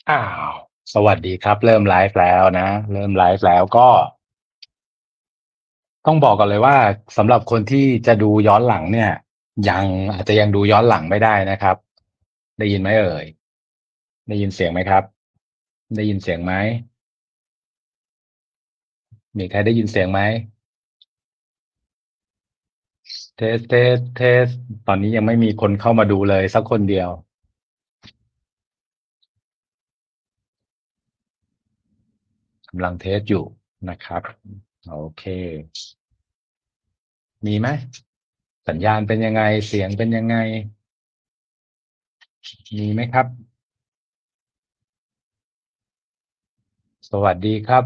อ้าวสวัสดีครับเริ่มไลฟ์แล้วนะเริ่มไลฟ์แล้วก็ต้องบอกก่อนเลยว่าสำหรับคนที่จะดูย้อนหลังเนี่ยยังอาจจะยังดูย้อนหลังไม่ได้นะครับได้ยินไหมเอ่ยได้ยินเสียงไหมครับได้ยินเสียงไหมมีใครได้ยินเสียงไหมเทสเทสเทสตอนนี้ยังไม่มีคนเข้ามาดูเลยสักคนเดียวกำลังเทสอยู่นะครับโอเคมีไหมสัญญาณเป็นยังไงเสียงเป็นยังไงมีไหมครับสวัสดีครับ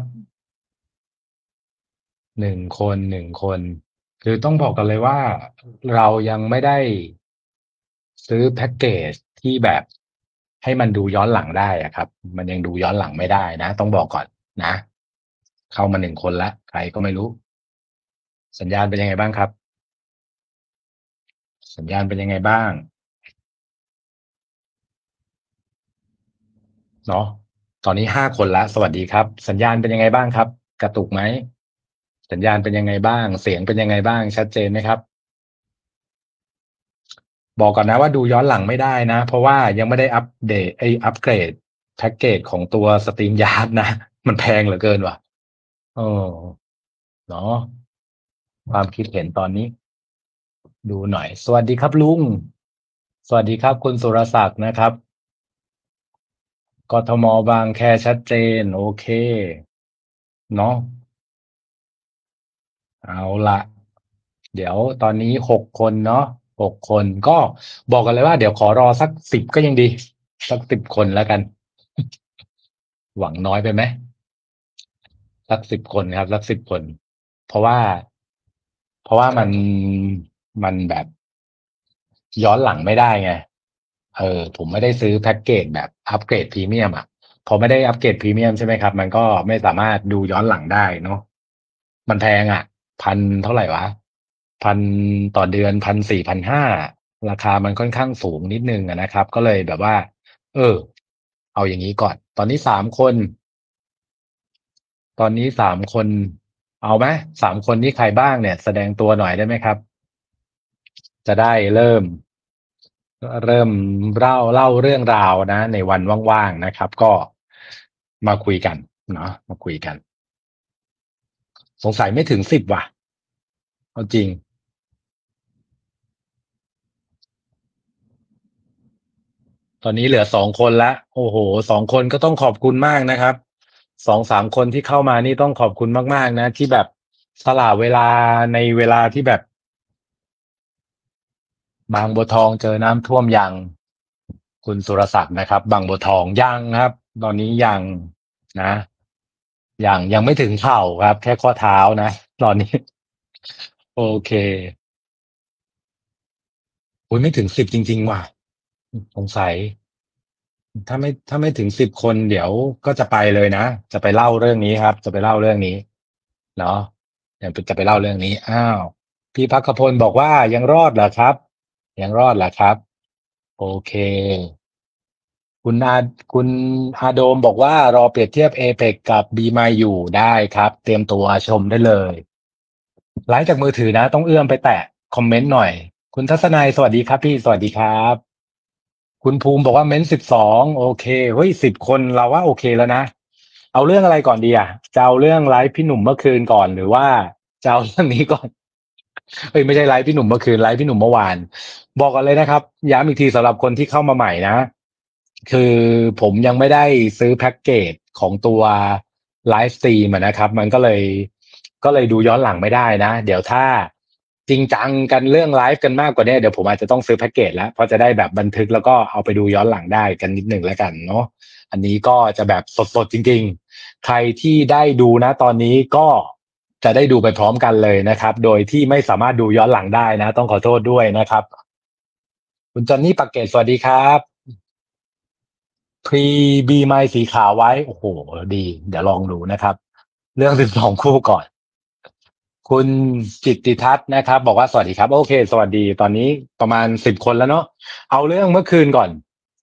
หนึ่งคนคือต้องบอกกันเลยว่าเรายังไม่ได้ซื้อแพ็กเกจที่แบบให้มันดูย้อนหลังได้อะครับมันยังดูย้อนหลังไม่ได้นะต้องบอกก่อนนะเข้ามา1 คนละใครก็ไม่รู้สัญญาณเป็นยังไงบ้างครับสัญญาณเป็นยังไงบ้างเนาะตอนนี้5 คนละสวัสดีครับสัญญาณเป็นยังไงบ้างครับกระตุกไหมสัญญาณเป็นยังไงบ้างเสียงเป็นยังไงบ้างชัดเจนไหมครับ บอกก่อนนะว่าดูย้อนหลังไม่ได้นะเพราะว่ายังไม่ได้อัปเดตอัปเกรดแพ็กเกจของตัวสตรีมยาร์ดนะมันแพงเหลือเกินว่ะเออเนาะความคิดเห็นตอนนี้ดูหน่อยสวัสดีครับลุงสวัสดีครับคุณสุรศักดิ์นะครับกทมบางแคชัดเจนโอเคเนาะเอาละเดี๋ยวตอนนี้6 คนเนาะ6 คนก็บอกกันเลยว่าเดี๋ยวขอรอสัก10ก็ยังดีสัก10 คนแล้วกันหวังน้อยไปไหม สัก 10 คนครับสัก 10 คนเพราะว่าเพราะว่ามันแบบย้อนหลังไม่ได้ไงผมไม่ได้ซื้อแพ็กเกจแบบอัปเกรดพรีเมียมอ่ะพอไม่ได้อัปเกรดพรีเมียมใช่ไหมครับมันก็ไม่สามารถดูย้อนหลังได้เนาะมันแพงอ่ะเท่าไหร่วะพันต่อเดือน1,400-1,500ราคามันค่อนข้างสูงนิดนึงอะนะครับก็เลยแบบว่าเออเอาอย่างนี้ก่อนตอนนี้3 คน ตอนนี้สามคนเอาไหม3 คนนี้ใครบ้างเนี่ยแสดงตัวหน่อยได้ไหมครับจะได้เริ่มเล่าเรื่องราวนะในวันว่างๆนะครับก็มาคุยกันเนาะมาคุยกันสงสัยไม่ถึง10ว่ะเอาจริงตอนนี้เหลือ2 คนละโอ้โห2 คนก็ต้องขอบคุณมากนะครับ2-3 คนที่เข้ามานี่ต้องขอบคุณมากๆนะที่แบบสละเวลาในเวลาที่แบบ บางบัวทองเจอน้ำท่วมยังคุณสุรศักดิ์นะครับบางบัวทองยังครับตอนนี้ยังนะยังไม่ถึงเข่าครับแค่ข้อเท้านะตอนนี้โอเคอุ้ยไม่ถึง10จริงๆว่ะสงสัยถ้าไม่ถึง10 คนเดี๋ยวก็จะไปเลยนะจะไปเล่าเรื่องนี้ครับจะไปเล่าเรื่องนี้เนาะเดี๋ยวจะไปเล่าเรื่องนี้อ้าวพี่พักขพลบอกว่ายังรอดเหรอครับยังรอดเหรอครับโอเค คุณอาคุณอาโดมบอกว่ารอเปรียบเทียบ Apex กับ Be My อยู่ได้ครับเตรียมตัวชมได้เลยไลฟ์จากมือถือนะต้องเอื้อมไปแตะคอมเมนต์หน่อยคุณทัศนัยสวัสดีครับพี่สวัสดีครับคุณภูมิบอกว่าเม้น12โอเคเฮ้ย10 คนเราว่าโอเคแล้วนะเอาเรื่องอะไรก่อนดีอ่ะจะเอาเรื่องไลฟ์พี่หนุ่มเมื่อคืนก่อนหรือว่าจะเอาเรื่องนี้ก่อนเฮ้ยไม่ใช่ไลฟ์พี่หนุ่มเมื่อคืนไลฟ์พี่หนุ่มเมื่อวานบอกกันเลยนะครับย้ำอีกทีสำหรับคนที่เข้ามาใหม่นะ คือผมยังไม่ได้ซื้อแพ็กเกจของตัวไลฟ์สตรีมนะครับมันก็เลยดูย้อนหลังไม่ได้นะเดี๋ยวถ้าจริงจังกันเรื่องไลฟ์กันมากกว่านี้เดี๋ยวผมอาจจะต้องซื้อแพ็กเกจแล้วเพราะจะได้แบบบันทึกแล้วก็เอาไปดูย้อนหลังได้กันนิดหนึ่งแล้วกันเนาะอันนี้ก็จะแบบสดๆจริงๆใครที่ได้ดูนะตอนนี้ก็จะได้ดูไปพร้อมกันเลยนะครับโดยที่ไม่สามารถดูย้อนหลังได้นะต้องขอโทษด้วยนะครับคุณจอนนี่ปากเกตสวัสดีครับ พรีบีไมล์สีขาวไว้โอ้โหดีเดี๋ยวลองดูนะครับเรื่อง12 คู่ก่อนคุณจิตติทัศน์นะครับบอกว่าสวัสดีครับโอเคสวัสดีตอนนี้ประมาณ10 คนแล้วเนาะเอาเรื่องเมื่อคืนก่อน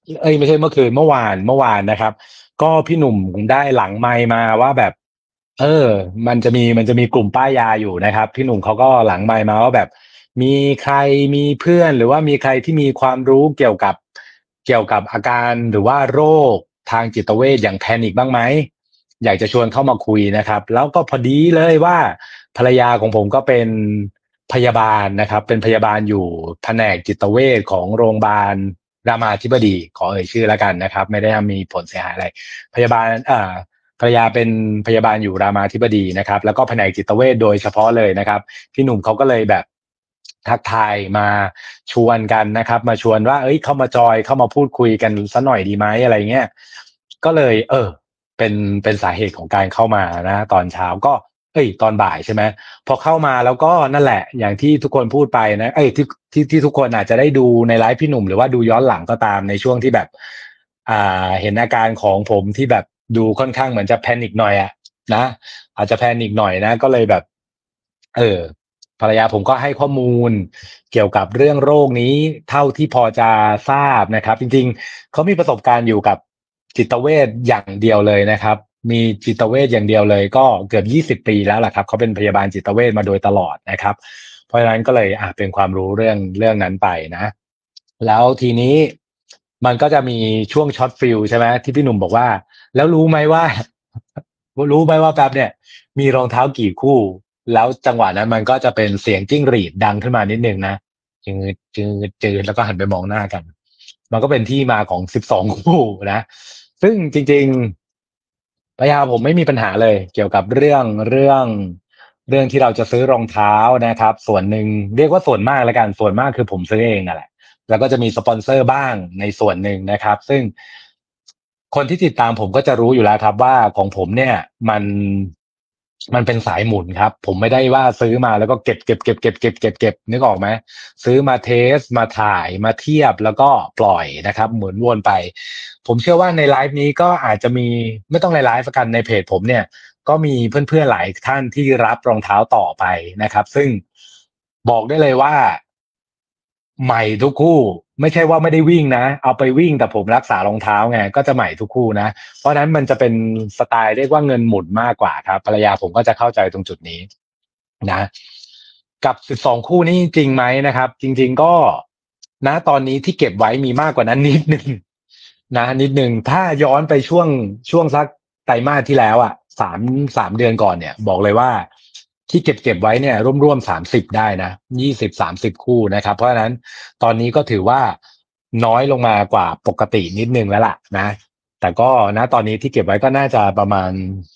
เอ้ยไม่ใช่เมื่อคืนเมื่อวานนะครับก็พี่หนุ่มได้หลังไมค์มาว่าแบบเออมันจะมีกลุ่มป้ายยาอยู่นะครับพี่หนุ่มเขาก็หลังไมค์มาว่าแบบมีใครมีเพื่อนหรือว่ามีใครที่มีความรู้เกี่ยวกับอาการหรือว่าโรคทางจิตเวชอย่างแพนิคบ้างไหมอยากจะชวนเข้ามาคุยนะครับแล้วก็พอดีเลยว่าภรรยาของผมก็เป็นพยาบาลนะครับเป็นพยาบาลอยู่แผนกจิตเวชของโรงพยาบาล รามาธิบดีขอเอ่ยชื่อแล้วกันนะครับไม่ได้มีผลเสียหายอะไรพยาบาลภรรยาเป็นพยาบาลอยู่รามาธิบดีนะครับแล้วก็แผนกจิตเวชโดยเฉพาะเลยนะครับพี่หนุ่มเขาก็เลยแบบทักทายมาชวนกันนะครับมาชวนว่าเอ้ยเข้ามาจอยเข้ามาพูดคุยกันสัหน่อยดีไหมอะไรเงี้ยก็เลยเป็นเป็นสาเหตุของการเข้ามานะตอนเช้าก็ตอนบ่ายใช่ไหม พอเข้ามาแล้วก็นั่นแหละอย่างที่ทุกคนพูดไปนะที่ทุกคนอาจจะได้ดูในไลฟ์พี่หนุ่มหรือว่าดูย้อนหลังก็ตามในช่วงที่แบบเห็นอาการของผมที่แบบดูค่อนข้างเหมือนจะแพนิคหน่อยอะนะอาจจะแพนิคหน่อยนะก็เลยแบบเออภรรยาผมก็ให้ข้อมูลเกี่ยวกับเรื่องโรคนี้เท่าที่พอจะทราบนะครับจริงๆเขามีประสบการณ์อยู่กับจิตเวชอย่างเดียวเลยนะครับ มีจิตเวชอย่างเดียวเลยก็เกือบ20 ปีแล้วล่ะครับเขาเป็นพยาบาลจิตเวชมาโดยตลอดนะครับเพราะฉะนั้นก็เลยเป็นความรู้เรื่องนั้นไปนะแล้วทีนี้มันก็จะมีช่วงช็อตฟิลใช่ไหมที่พี่หนุ่มบอกว่าแล้วรู้ไหมว่ารู้ไหมว่าแป๊บเนี่ยมีรองเท้ากี่คู่แล้วจังหวะนั้นมันก็จะเป็นเสียงจิ้งหรีดดังขึ้นมานิดนึงนะจืดแล้วก็หันไปมองหน้ากันมันก็เป็นที่มาของ12 คู่นะซึ่งจริงๆ พยาผมไม่มีปัญหาเลยเกี่ยวกับเรื่องที่เราจะซื้อรองเท้านะครับส่วนหนึ่งเรียกว่าส่วนมากแล้วกันส่วนมากคือผมซื้อเองนั่นแหละแล้วก็จะมีสปอนเซอร์บ้างในส่วนหนึ่งนะครับซึ่งคนที่ติดตามผมก็จะรู้อยู่แล้วครับว่าของผมเนี่ยมันเป็นสายหมุนครับผมไม่ได้ว่าซื้อมาแล้วก็เก็บนึกออกไหมซื้อมาเทสมาถ่ายมาเทียบแล้วก็ปล่อยนะครับหมุนวนไป ผมเชื่อว่าในไลฟ์นี้ก็อาจจะมีไม่ต้องในไลฟ์กันในเพจผมเนี่ยก็มีเพื่อนๆหลายท่านที่รับรองเท้าต่อไปนะครับซึ่งบอกได้เลยว่าใหม่ทุกคู่ไม่ใช่ว่าไม่ได้วิ่งนะเอาไปวิ่งแต่ผมรักษารองเท้าไงก็จะใหม่ทุกคู่นะเพราะฉะนั้นมันจะเป็นสไตล์เรียกว่าเงินหมุนมากกว่าครับภรรยาผมก็จะเข้าใจตรงจุดนี้นะกับ12 คู่นี้จริงไหมนะครับจริงๆก็นะตอนนี้ที่เก็บไว้มีมากกว่านั้นนิดนึง นะนิดหนึ่งถ้าย้อนไปช่วงสักไตรมาสที่แล้วอ่ะสามเดือนก่อนเนี่ยบอกเลยว่าที่เก็บไว้เนี่ยร่วม30ได้นะ20-30 คู่นะครับเพราะฉะนั้นตอนนี้ก็ถือว่าน้อยลงมากว่าปกตินิดนึงแล้วล่ะนะแต่ก็นะตอนนี้ที่เก็บไว้ก็น่าจะประมาณ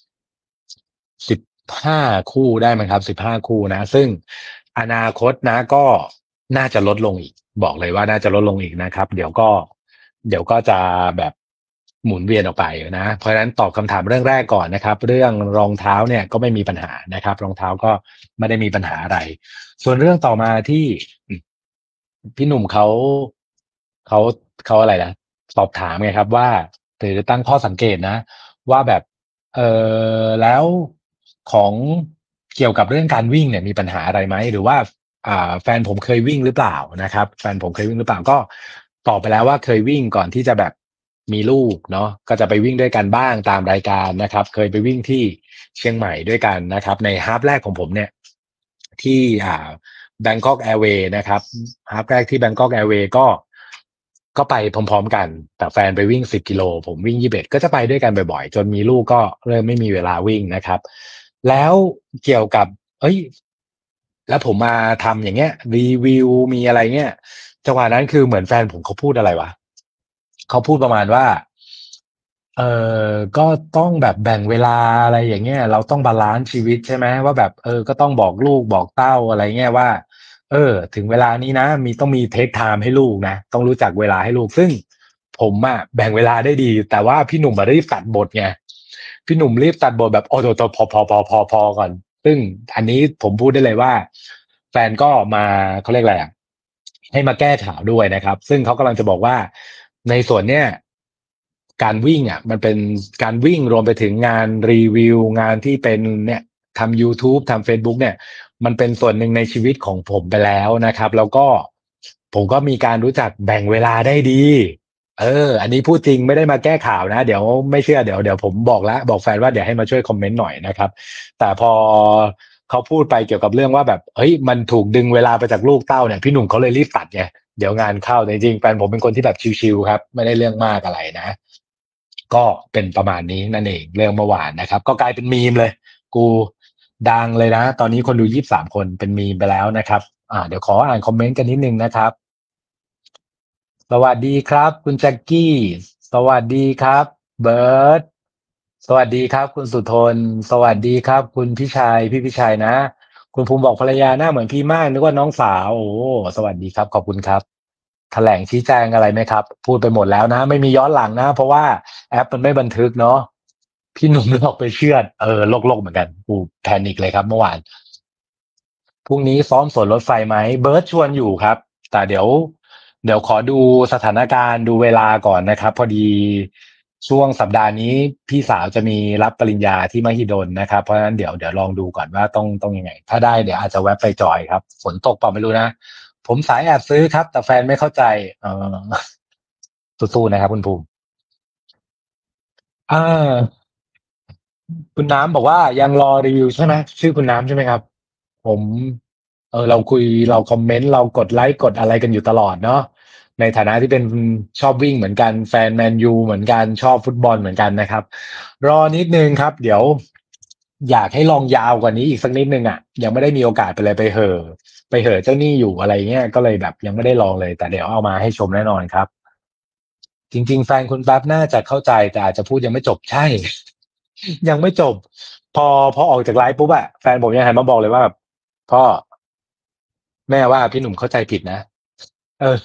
15 คู่ได้ไหมครับ15 คู่นะซึ่งอนาคตนะก็น่าจะลดลงอีกบอกเลยว่าน่าจะลดลงอีกนะครับเดี๋ยวก็จะแบบหมุนเวียนออกไปนะเพราะฉะนั้นตอบคำถามเรื่องแรกก่อนนะครับเรื่องรองเท้าเนี่ยก็ไม่มีปัญหานะครับรองเท้าก็ไม่ได้มีปัญหาอะไรส่วนเรื่องต่อมาที่พี่หนุ่มเขาเขาอะไรนะสอบถามไงครับว่าหรือตั้งข้อสังเกตนะว่าแบบเอแล้วของเกี่ยวกับเรื่องการวิ่งเนี่ยมีปัญหาอะไรไหมหรือว่าแฟนผมเคยวิ่งหรือเปล่านะครับแฟนผมเคยวิ่งหรือเปล่าก็ตอบไปแล้วว่าเคยวิ่งก่อนที่จะแบบมีลูกเนาะก็จะไปวิ่งด้วยกันบ้างตามรายการนะครับเคยไปวิ่งที่เชียงใหม่ด้วยกันนะครับในฮาล์ฟแรกของผมเนี่ยที่Bangkok Airways นะครับฮาล์ฟแรกที่ Bangkok Airways ก็ไปพร้อมๆกันแต่แฟนไปวิ่ง10 กิโลผมวิ่ง21ก็จะไปด้วยกันบ่อยๆจนมีลูกก็เริ่มไม่มีเวลาวิ่งนะครับแล้วเกี่ยวกับเอ้ยแล้วผมมาทำอย่างเงี้ยรีวิวมีอะไรเงี้ยจังหวะนั้นคือเหมือนแฟนผมเขาพูดอะไรวะเขาพูดประมาณว่าเอก็ต้องแบบแบ่งเวลาอะไรอย่างเงี้ยเราต้องบาลานซ์ชีวิตใช่ไหมว่าแบบก็ต้องบอกลูกบอกเต้าอะไรเงี้ยว่าถึงเวลานี้นะต้องมีเทคไทม์ให้ลูกนะต้องรู้จักเวลาให้ลูกซึ่งผมอะแบ่งเวลาได้ดีแต่ว่าพี่หนุ่มมารีบตัดบทไงพี่หนุ่มรีบตัดบทแบบโอ้โหพอก่อนซึ่งอันนี้ผมพูดได้เลยว่าแฟนก็มาเขาเรียกอะไรอะให้มาแก้ข่าวด้วยนะครับซึ่งเขากำลังจะบอกว่าในส่วนเนี้ยการวิ่งอ่ะมันเป็นการวิ่งรวมไปถึงงานรีวิวงานที่เป็นเนี่ยทำ YouTube ทำ Facebook เนี่ยมันเป็นส่วนหนึ่งในชีวิตของผมไปแล้วนะครับแล้วก็ผมก็มีการรู้จักแบ่งเวลาได้ดีอันนี้พูดจริงไม่ได้มาแก้ข่าวนะเดี๋ยวไม่เชื่อเดี๋ยวผมบอกแล้วบอกแฟนว่าเดี๋ยวให้มาช่วยคอมเมนต์หน่อยนะครับแต่พอเขาพูดไปเกี่ยวกับเรื่องว่าแบบเฮ้ยมันถูกดึงเวลาไปจากลูกเต้าเนี่ยพี่หนุ่มเขาเลยรีบตัดไงเดี๋ยวงานเข้าแต่จริงๆแฟนผมเป็นคนที่แบบชิวๆครับไม่ได้เรื่องมากอะไรนะก็เป็นประมาณนี้นั่นเองเรื่องเมื่อวานนะครับก็กลายเป็นมีมเลยกูดังเลยนะตอนนี้คนดู23 คนเป็นมีมไปแล้วนะครับเดี๋ยวขออ่านคอมเมนต์กันนิดนึงนะครับ สวัสดีครับคุณแจ็คกี้สวัสดีครับเบิร์ตสวัสดีครับคุณสุทนสวัสดีครับคุณพี่ชัยพี่ชัยนะคุณภูมิบอกภรรยาหน้าเหมือนพี่มากนึกว่าน้องสาวโอ้สวัสดีครับขอบคุณครับแถลงชี้แจงอะไรไหมครับพูดไปหมดแล้วนะไม่มีย้อนหลังนะเพราะว่าแอปมันไม่บันทึกเนาะพี่หนุ่มหลอกไปเชื่อดโลกเหมือนกันกูแพนิคเลยครับเมื่อวาน พรุ่งนี้ซ้อมสวนรถไฟไหมเบิร์ตชวนอยู่ครับแต่เดี๋ยวขอดูสถานการณ์ดูเวลาก่อนนะครับพอดีช่วงสัปดาห์นี้พี่สาวจะมีรับปริญญาที่มหิดลนะครับเพราะฉะนั้นเดี๋ยวลองดูก่อนว่าต้องยังไงถ้าได้เดี๋ยวอาจจะแวะไปจอยครับฝนตกเปล่าไม่รู้นะผมสายแอบซื้อครับแต่แฟนไม่เข้าใจเออสู้ๆนะครับคุณภูมิอ่า คุณน้ำบอกว่ายังรอรีวิวใช่ไหมชื่อคุณน้ำใช่ไหมครับผมเราคุยเราคอมเมนต์เรากดไลค์กดอะไรกันอยู่ตลอดเนาะในฐานะที่เป็นชอบวิ่งเหมือนกันแฟนแมนยูเหมือนกันชอบฟุตบอลเหมือนกันนะครับรอนิดนึงครับเดี๋ยวอยากให้ลองยาวกว่านี้อีกสักนิดนึงอ่ะยังไม่ได้มีโอกาสไปเลยไปเหอะเจ้าหนี้อยู่อะไรเงี้ยก็เลยแบบยังไม่ได้ลองเลยแต่เดี๋ยวเอามาให้ชมแน่นอนครับ จริงๆแฟนคุณแป๊บน่าจะเข้าใจแต่อาจจะพูดยังไม่จบใช่ยังไม่จบพอพอออกจากไลฟ์ปุ๊บอะแฟนผมยังหันมาบอกเลยว่าแบบพ่อแม่ว่าพี่หนุ่มเข้าใจผิดนะเออ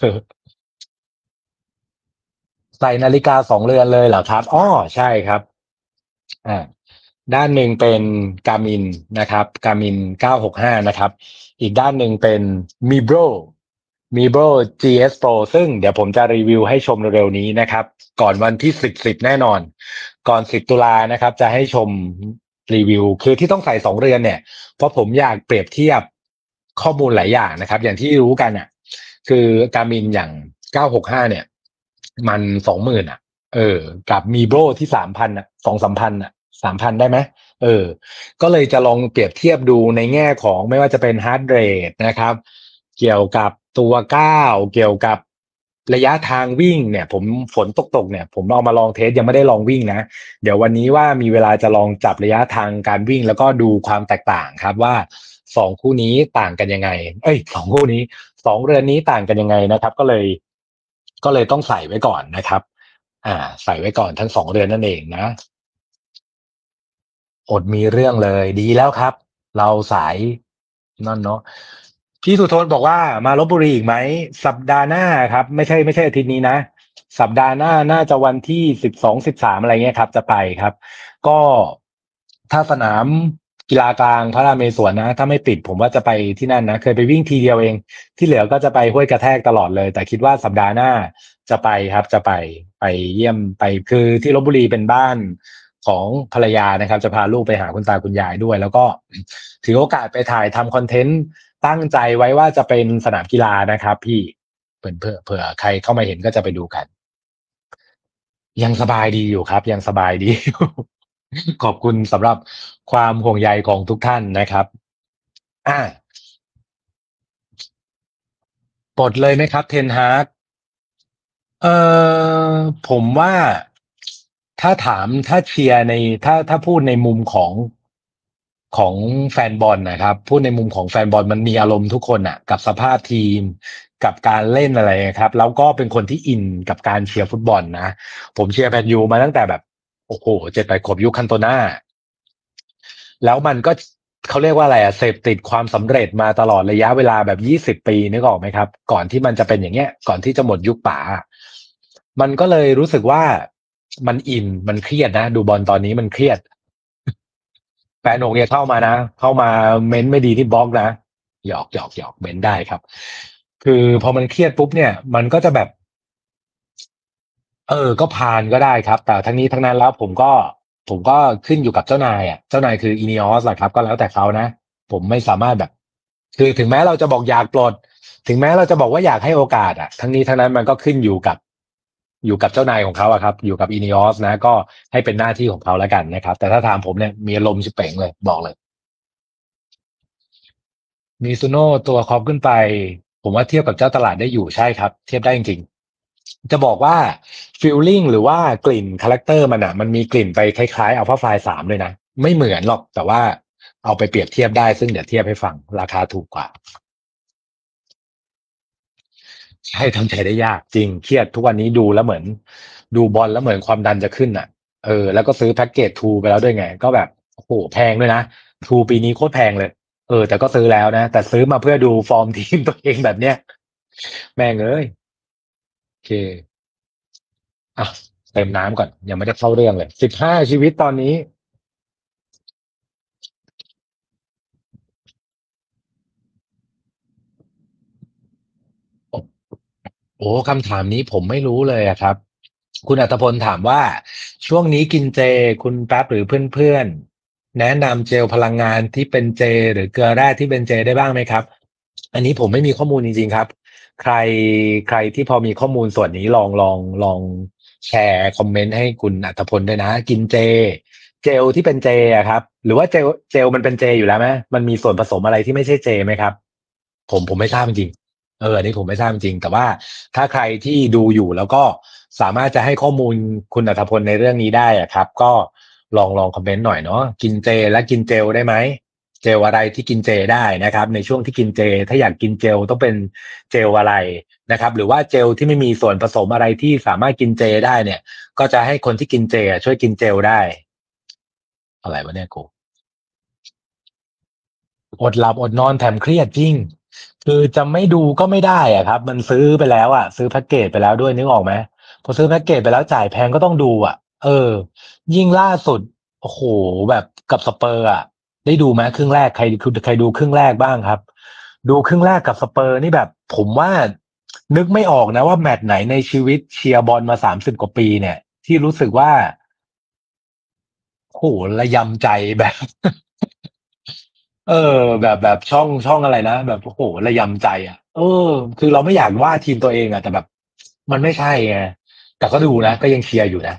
ใส่นาฬิกา2 เรือนเลยเหรอครับอ้อใช่ครับ อ่าด้านหนึ่งเป็นการ์มินนะครับการ์มิน965นะครับอีกด้านหนึ่งเป็น Mibro Mibro GS Pro ซึ่งเดี๋ยวผมจะรีวิวให้ชมเร็วๆนี้นะครับก่อนวันที่10แน่นอนก่อน10 ตุลานะครับจะให้ชมรีวิวคือที่ต้องใส่2 เรือนเนี่ยเพราะผมอยากเปรียบเทียบข้อมูลหลายอย่างนะครับอย่างที่รู้กันอ่ะคือการ์มินอย่าง965เนี่ยมัน20,000อ่ะ กับมีโบรที่3,000อ่ะ2-3 พันอ่ะ3,000ได้ไหมเออก็เลยจะลองเปรียบเทียบดูในแง่ของไม่ว่าจะเป็นฮาร์ดเรทนะครับเกี่ยวกับตัวก้าวเกี่ยวกับระยะทางวิ่งเนี่ยผมฝนตกเนี่ยผมเอามาลองเทสยังไม่ได้ลองวิ่งนะเดี๋ยววันนี้ว่ามีเวลาจะลองจับระยะทางการวิ่งแล้วก็ดูความแตกต่างครับว่า2 คู่นี้ต่างกันยังไง2 คู่นี้2 เรือนนี้ต่างกันยังไงนะครับก็เลยต้องใส่ไว้ก่อนนะครับ ใส่ไว้ก่อนทั้ง2 เรือนนั่นเองนะอดมีเรื่องเลยดีแล้วครับเราสายนั่นเนาะพี่สุทนบอกว่ามาลพบุรีอีกไหมสัปดาห์หน้าครับไม่ใช่อาทิตย์นี้นะสัปดาห์หน้าน่าจะวันที่12-13อะไรเงี้ยครับจะไปครับก็ถ้าสนามกีฬากลางพระรามเมศวรนะถ้าไม่ปิดผมว่าจะไปที่นั่นนะเคยไปวิ่งทีเดียวเองที่เหลือก็จะไปห้วยกระแทกตลอดเลยแต่คิดว่าสัปดาห์หน้าจะไปครับจะไปเยี่ยมไปคือที่ลพบุรีเป็นบ้านของภรรยานะครับจะพาลูกไปหาคุณตาคุณยายด้วยแล้วก็ถือโอกาสไปถ่ายทำคอนเทนต์ตั้งใจไว้ว่าจะเป็นสนามกีฬานะครับพี่เผื่อใครเข้ามาเห็นก็จะไปดูกันยังสบายดีอยู่ครับยังสบายดีอยู่ขอบคุณสำหรับความห่วงใยของทุกท่านนะครับอ่าปลดเลยไหมครับเทนฮาก เอผมว่าถ้าเชียร์ในถ้าพูดในมุมของแฟนบอลนะครับพูดในมุมของแฟนบอลมันมีอารมณ์ทุกคนอ่ะกับสภาพทีมกับการเล่นอะไรครับแล้วก็เป็นคนที่อินกับการเชียร์ฟุตบอลนะผมเชียร์แมนยูมาตั้งแต่แบบโอ้โห7-8 ขวบยุคคันโตนาแล้วมันก็เขาเรียกว่าอะไรอะเสพติดความสำเร็จมาตลอดระยะเวลาแบบ20 ปีนึกออกไหมครับก่อนที่มันจะเป็นอย่างเงี้ยก่อนที่จะหมดยุคป๋ามันก็เลยรู้สึกว่ามันอินมันเครียดนะดูบอลตอนนี้มันเครียดแฟนโหนกเนี่ยเข้ามาเม้นไม่ดีที่บล็อกนะหยอกเม้นได้ครับคือพอมันเครียดปุ๊บเนี่ยมันก็จะแบบ ก็พานก็ได้ครับแต่ทั้งนี้ทั้งนั้นแล้วผมก็ขึ้นอยู่กับเจ้านายอ่ะเจ้านายคืออีนิออสแหละครับก็แล้วแต่เขานะผมไม่สามารถแบบคือถึงแม้เราจะบอกอยากปลดถึงแม้เราจะบอกว่าอยากให้โอกาสอ่ะทั้งนี้ทั้งนั้นมันก็ขึ้นอยู่กับอยู่กับเจ้านายของเขาอะครับอยู่กับอินิออสนะก็ให้เป็นหน้าที่ของเขาแล้วกันนะครับแต่ถ้าถามผมเนี่ยมีอารมณ์ชิบเป๋งเลยบอกเลยมีซูโน่ตัวครอบขึ้นไปผมว่าเทียบกับเจ้าตลาดได้อยู่ใช่ครับเทียบได้จริงๆจะบอกว่าฟีลลิ่งหรือว่ากลิ่นคาแรคเตอร์มันอะมันมีกลิ่นไปคล้ายๆอัลฟาไฟ3เลยนะไม่เหมือนหรอกแต่ว่าเอาไปเปรียบเทียบได้ซึ่งเดี๋ยวเทียบให้ฟังราคาถูกกว่า ใช่ทำใจได้ยากจริงเครียดทุกวันนี้ดูแล้วเหมือนดูบอลแล้วเหมือนความดันจะขึ้นอ่ะแล้วก็ซื้อแพ็กเกจทูไปแล้วด้วยไงก็แบบโอ้โหแพงด้วยนะทูปีนี้โคตรแพงเลยแต่ก็ซื้อแล้วนะแต่ซื้อมาเพื่อดูฟอร์มทีมตัวเองแบบเนี้ยแม่งเอ้ยโอเคอ่ะเติมน้ำก่อนยังไม่ได้เข้าเรื่องเลย15 ชีวิตตอนนี้โอ้คำถามนี้ผมไม่รู้เลยอะครับคุณอัตพลถามว่าช่วงนี้กินเจคุณแป๊บหรือเพื่อนๆแนะนำเจลพลังงานที่เป็นเจหรือเกลือแร่ที่เป็นเจได้บ้างไหมครับอันนี้ผมไม่มีข้อมูลจริงๆครับใครใครที่พอมีข้อมูลส่วนนี้ลองแชร์คอมเมนต์ให้คุณอัตพลด้วยนะกินเจเจลที่เป็นเจอะครับหรือว่าเจลมันเป็นเจอยู่แล้วไหมมันมีส่วนผสมอะไรที่ไม่ใช่เจไหมครับผมไม่ทราบจริง อันนี้ผมไม่ทราบจริงแต่ว่าถ้าใครที่ดูอยู่แล้วก็สามารถจะให้ข้อมูลคุณอัธพลในเรื่องนี้ได้อะครับก็ลองคอมเมนต์หน่อยเนาะกินเจและกินเจลได้ไหมเจลอะไรที่กินเจได้นะครับในช่วงที่กินเจถ้าอยากกินเจลต้องเป็นเจลอะไรนะครับหรือว่าเจลที่ไม่มีส่วนผสมอะไรที่สามารถกินเจได้เนี่ยก็จะให้คนที่กินเจช่วยกินเจลได้อะไรวะเนี่ยกู อดหลับอดนอนแถมเครียดจริงคือจะไม่ดูก็ไม่ได้อะครับมันซื้อไปแล้วอะซื้อแพ็กเกจไปแล้วด้วยนึกออกไหมพอซื้อแพ็กเกจไปแล้วจ่ายแพงก็ต้องดูอะยิ่งล่าสุดโอ้โหแบบกับสเปอร์อะได้ดูไหมครึ่งแรกใครดูครึ่งแรกบ้างครับดูครึ่งแรกกับสเปอร์นี่แบบผมว่านึกไม่ออกนะว่าแมตช์ไหนในชีวิตเชียร์บอลมา30 กว่าปีเนี่ยที่รู้สึกว่าโอ้โหระยำใจแบบ เออแบบช่องอะไรนะแบบโอ้โหระยำใจอ่ะคือเราไม่อยากว่าทีมตัวเองอ่ะแต่แบบมันไม่ใช่ไงแต่ก็ดูนะก็ยังเชียร์อยู่นะ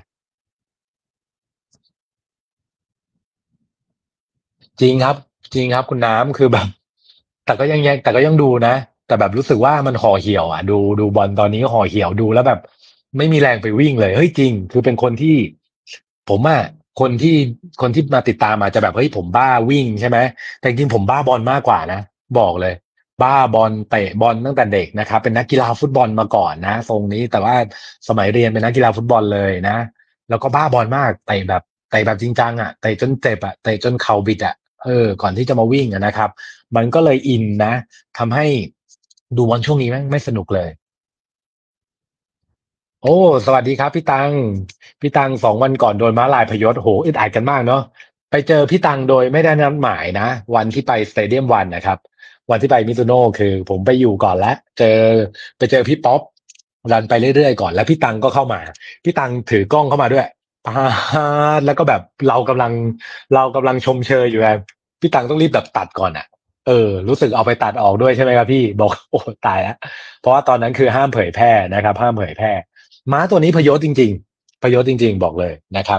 จริงครับจริงครับคุณน้ำคือแบบแต่ก็ยังดูนะแต่แบบรู้สึกว่ามันห่อเหี่ยวอ่ะดูบอลตอนนี้ห่อเหี่ยวดูแล้วแบบไม่มีแรงไปวิ่งเลยเฮ้ยจริงคือเป็นคนที่ผมอ่ะคนที่คนที่มาติดตามอาจจะแบบเฮ้ยผมบ้าวิ่งใช่ไหมแต่จริงๆผมบ้าบอลมากกว่านะบอกเลยบ้าบอลเตะบอลตั้งแต่เด็กนะครับเป็นนักกีฬาฟุตบอลมาก่อนนะทรงนี้แต่ว่าสมัยเรียนเป็นนักกีฬาฟุตบอลเลยนะ แล้วก็บ้าบอลมากเตะแบบจริงจังอ่ะเตะจนเจ็บอ่ะเตะจนเข่าบิดอ่ะก่อนที่จะมาวิ่งอ่ะนะครับมันก็เลยอินนะทำให้ดูบอลช่วงนี้ไม่สนุกเลย โอ้สวัสดีครับพี่ตัง2 วันก่อนโดนม้าลายพยศโหอึดอัดกันมากเนาะไปเจอพี่ตังโดยไม่ได้นัดหมายนะวันที่ไปสเตเดียมวันนะครับวันที่ไปมิซูโน่คือผมไปอยู่ก่อนแล้วไปเจอพี่ป๊อปรันไปเรื่อยๆก่อนแล้วพี่ตังก็เข้ามาพี่ตังถือกล้องเข้ามาด้วยปาดแล้วก็แบบเรากำลังชมเชยอยู่ไงพี่ตังต้องรีบแบบตัดก่อนอ่ะรู้สึกเอาไปตัดออกด้วยใช่ไหมครับพี่บอกโอ้ตายแล้วเพราะว่าตอนนั้นคือห้ามเผยแพร่นะครับห้ามเผยแพร่ ม้าตัวนี้พยศจริงๆพยศจริงๆบอกเลยนะครับ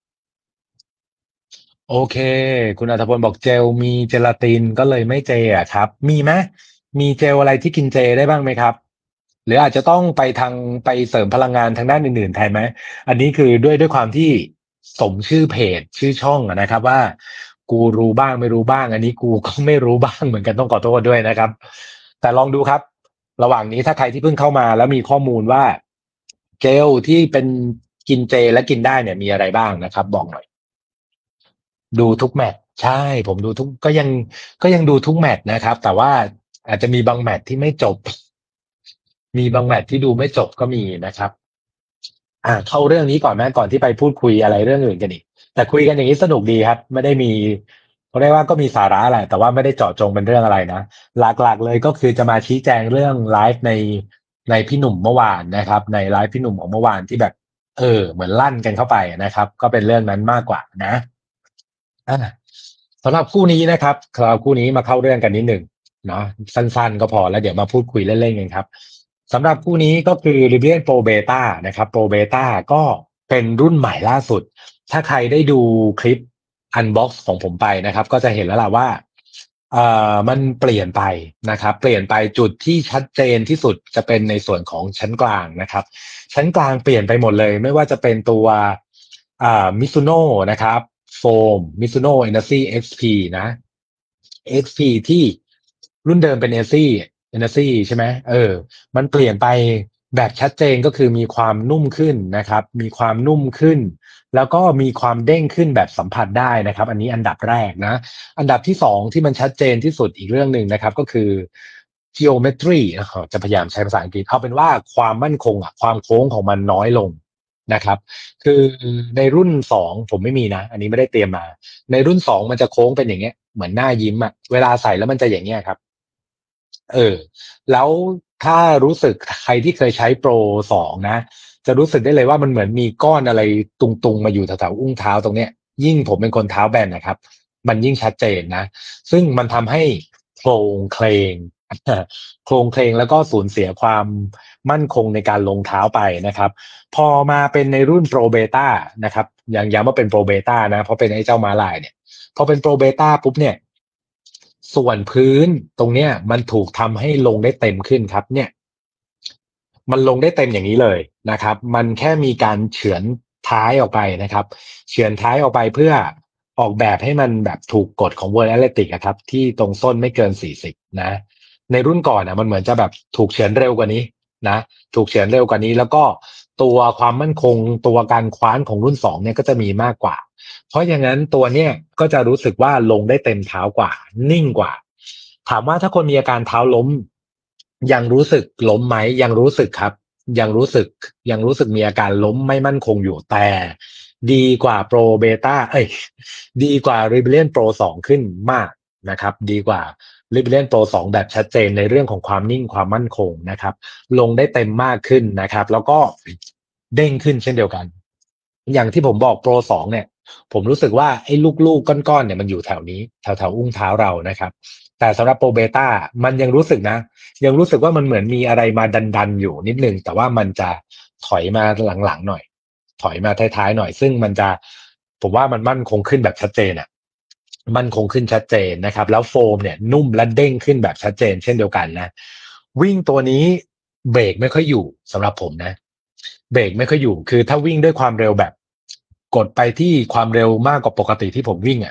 โอเคคุณอัธพลบอกเจลมีเจลาตินก็เลยไม่เจอ่ะครับมีไหมมีเจลอะไรที่กินเจได้บ้างไหมครับหรืออาจจะต้องไปเสริมพลังงานทางด้านอื่นๆแทนไหมอันนี้คือด้วยความที่สมชื่อเพจชื่อช่องอะนะครับว่ากูรู้บ้างไม่รู้บ้างอันนี้กูก็ไม่รู้บ้างเหมือนกันต้องขอโทษด้วยนะครับแต่ลองดูครับระหว่างนี้ถ้าใครที่เพิ่งเข้ามาแล้วมีข้อมูลว่าเจลที่เป็นกินเจและกินได้เนี่ยมีอะไรบ้างนะครับบอกหน่อย ดูทุกแมตช์ใช่ผมดูทุกก็ยังดูทุกแมตช์นะครับแต่ว่าอาจจะมีบางแมตช์ที่ไม่จบมีบางแมตช์ที่ดูไม่จบก็มีนะครับเข้าเรื่องนี้ก่อนไหมก่อนที่ไปพูดคุยอะไรเรื่องอื่นกันอีกแต่คุยกันอย่างนี้สนุกดีครับไม่ได้มีเขาเรียกว่าก็มีสาระแหละแต่ว่าไม่ได้เจาะจงเป็นเรื่องอะไรนะหลักๆเลยก็คือจะมาชี้แจงเรื่องไลฟ์ในพี่หนุ่มเมื่อวานนะครับในไลฟ์พี่หนุ่มของเมื่อวานที่แบบเหมือนลั่นกันเข้าไปนะครับก็เป็นเรื่องนั้นมากกว่านะ อ่าสำหรับคู่นี้นะครับสำหรับคู่นี้มาเข้าเรื่องกันนิดหนึ่งเนาะสั้นๆก็พอแล้วเดี๋ยวมาพูดคุยเล่นๆกันครับสำหรับคู่นี้ก็คือ Rivian Pro Beta นะครับ Pro Beta ก็เป็นรุ่นใหม่ล่าสุดถ้าใครได้ดูคลิป Unbox ของผมไปนะครับก็จะเห็นแล้วล่ะว่ามันเปลี่ยนไปนะครับเปลี่ยนไปจุดที่ชัดเจนที่สุดจะเป็นในส่วนของชั้นกลางนะครับชั้นกลางเปลี่ยนไปหมดเลยไม่ว่าจะเป็นตัวมิซูโน่นะครับโฟมมิซูโน่ Energy XP นะ XP ที่รุ่นเดิมเป็น Energy ใช่ไหมมันเปลี่ยนไปแบบชัดเจนก็คือมีความนุ่มขึ้นนะครับมีความนุ่มขึ้นแล้วก็มีความเด้งขึ้นแบบสัมผัสได้นะครับอันนี้อันดับแรกนะอันดับที่สองที่มันชัดเจนที่สุดอีกเรื่องหนึ่งนะครับก็คือ geometry จะพยายามใช้ภาษาอังกฤษเอาเป็นว่าความมั่นคงความโค้งของมันน้อยลงนะครับคือในรุ่นสองผมไม่มีนะอันนี้ไม่ได้เตรียมมาในรุ่นสองมันจะโค้งเป็นอย่างเงี้ยเหมือนหน้ายิ้มเวลาใส่แล้วมันจะอย่างเงี้ยครับเออแล้วถ้ารู้สึกใครที่เคยใช้โปรสองนะจะรู้สึกได้เลยว่ามันเหมือนมีก้อนอะไรตุงๆมาอยู่แถวๆอุ้งเท้าตรงเนี้ยยิ่งผมเป็นคนเท้าแบนนะครับมันยิ่งชัดเจนนะซึ่งมันทำให้โครงเคลง โครงเคลงแล้วก็สูญเสียความมั่นคงในการลงเท้าไปนะครับพอมาเป็นในรุ่นโปรเบต้านะครับยังย้ำว่าเป็นโปรเบต้านะเพราะเป็นไอ้เจ้าม้าลายเนี่ยพอเป็นโปรเบต้าปุ๊บเนี่ยส่วนพื้นตรงเนี้ยมันถูกทำให้ลงได้เต็มขึ้นครับเนี่ย มันลงได้เต็มอย่างนี้เลยนะครับมันแค่มีการเฉือนท้ายออกไปนะครับเฉือนท้ายออกไปเพื่อออกแบบให้มันแบบถูกกฎของ World Athletics อะครับที่ตรงส้นไม่เกิน40นะในรุ่นก่อนมันเหมือนจะแบบถูกเฉือนเร็วกว่านี้นะถูกเฉือนเร็วกว่านี้แล้วก็ตัวความมั่นคงตัวการคว้านของรุ่นสองเนี่ยก็จะมีมากกว่าเพราะอย่างนั้นตัวเนี้ยก็จะรู้สึกว่าลงได้เต็มเท้ากว่านิ่งกว่าถามว่าถ้าคนมีอาการเท้าล้มยังรู้สึกล้มไหมยังรู้สึกครับยังรู้สึกมีอาการล้มไม่มั่นคงอยู่แต่ดีกว่าโปรเบต้าดีกว่า Rebellion Pro 2ขึ้นมากนะครับดีกว่า Rebellion Pro 2แบบชัดเจนในเรื่องของความนิ่งความมั่นคงนะครับลงได้เต็มมากขึ้นนะครับแล้วก็เด้งขึ้นเช่นเดียวกันอย่างที่ผมบอกโปรสองเนี่ยผมรู้สึกว่าไอ้ลูกๆก้อนๆเนี่ยมันอยู่แถวนี้แถวอุ้งเท้าเรานะครับแต่สำหรับโปรเบต้ามันยังรู้สึกนะยังรู้สึกว่ามันเหมือนมีอะไรมาดันอยู่นิดนึงแต่ว่ามันจะถอยมาหลังๆหน่อยถอยมาท้ายๆหน่อยซึ่งมันจะผมว่ามันมั่นคงขึ้นแบบชัดเจนมั่นคงขึ้นชัดเจนนะครับแล้วโฟมเนี่ยนุ่มและเด้งขึ้นแบบชัดเจนเช่นเดียวกันนะวิ่งตัวนี้เบรกไม่ค่อยอยู่สำหรับผมนะเบรกไม่ค่อยอยู่คือถ้าวิ่งด้วยความเร็วแบบกดไปที่ความเร็วมากกว่าปกติที่ผมวิ่ง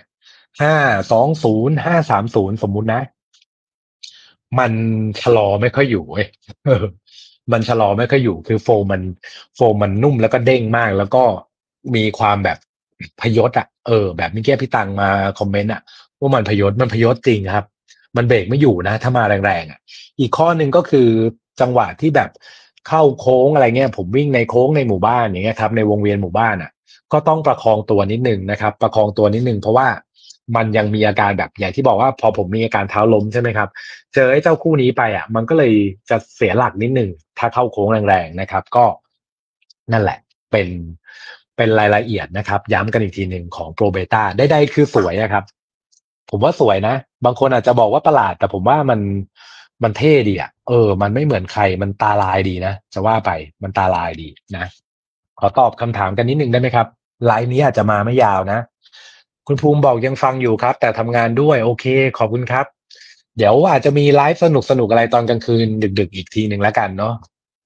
520 530สมมุตินะ มันชะลอไม่ค่อยอยู่เว้ยเออมันชะลอไม่ค่อยอยู่คือโฟมมันนุ่มแล้วก็เด้งมากแล้วก็มีความแบบพยศแบบเมื่อกี้พี่ตังมาคอมเมนต์ว่ามันพยศจริงครับมันเบรกไม่อยู่นะถ้ามาแรงๆอีกข้อหนึ่งก็คือจังหวะที่แบบเข้าโค้งอะไรเงี้ยผมวิ่งในโค้งในหมู่บ้านอย่างเงี้ยครับในวงเวียนหมู่บ้านก็ต้องประคองตัวนิดนึงนะครับประคองตัวนิดนึงเพราะว่ามันยังมีอาการแบบอย่างที่บอกว่าพอผมมีอาการเท้าล้มใช่ไหมครับ เจอไอ้เจ้าคู่นี้ไปมันก็เลยจะเสียหลักนิดหนึ่งถ้าเข้าโค้งแรงๆนะครับก็นั่นแหละเป็นเป็นรายละเอียดนะครับย้ำกันอีกทีหนึ่งของโปรเบต้าได้คือสวยครับผมว่าสวยนะบางคนอาจจะบอกว่าประหลาดแต่ผมว่ามันเท่ดีมันไม่เหมือนใครมันตาลายดีนะจะว่าไปมันตาลายดีนะขอตอบคำถามกันนิดนึงได้ไหมครับไลน์นี้อาจจะมาไม่ยาวนะคุณภูมิบอกยังฟังอยู่ครับแต่ทำงานด้วยโอเคขอบคุณครับ เดี๋ยวอาจจะมีไลฟ์สนุกอะไรตอนกลางคืนดึกๆอีกทีหนึ่งแล้วกันเนาะ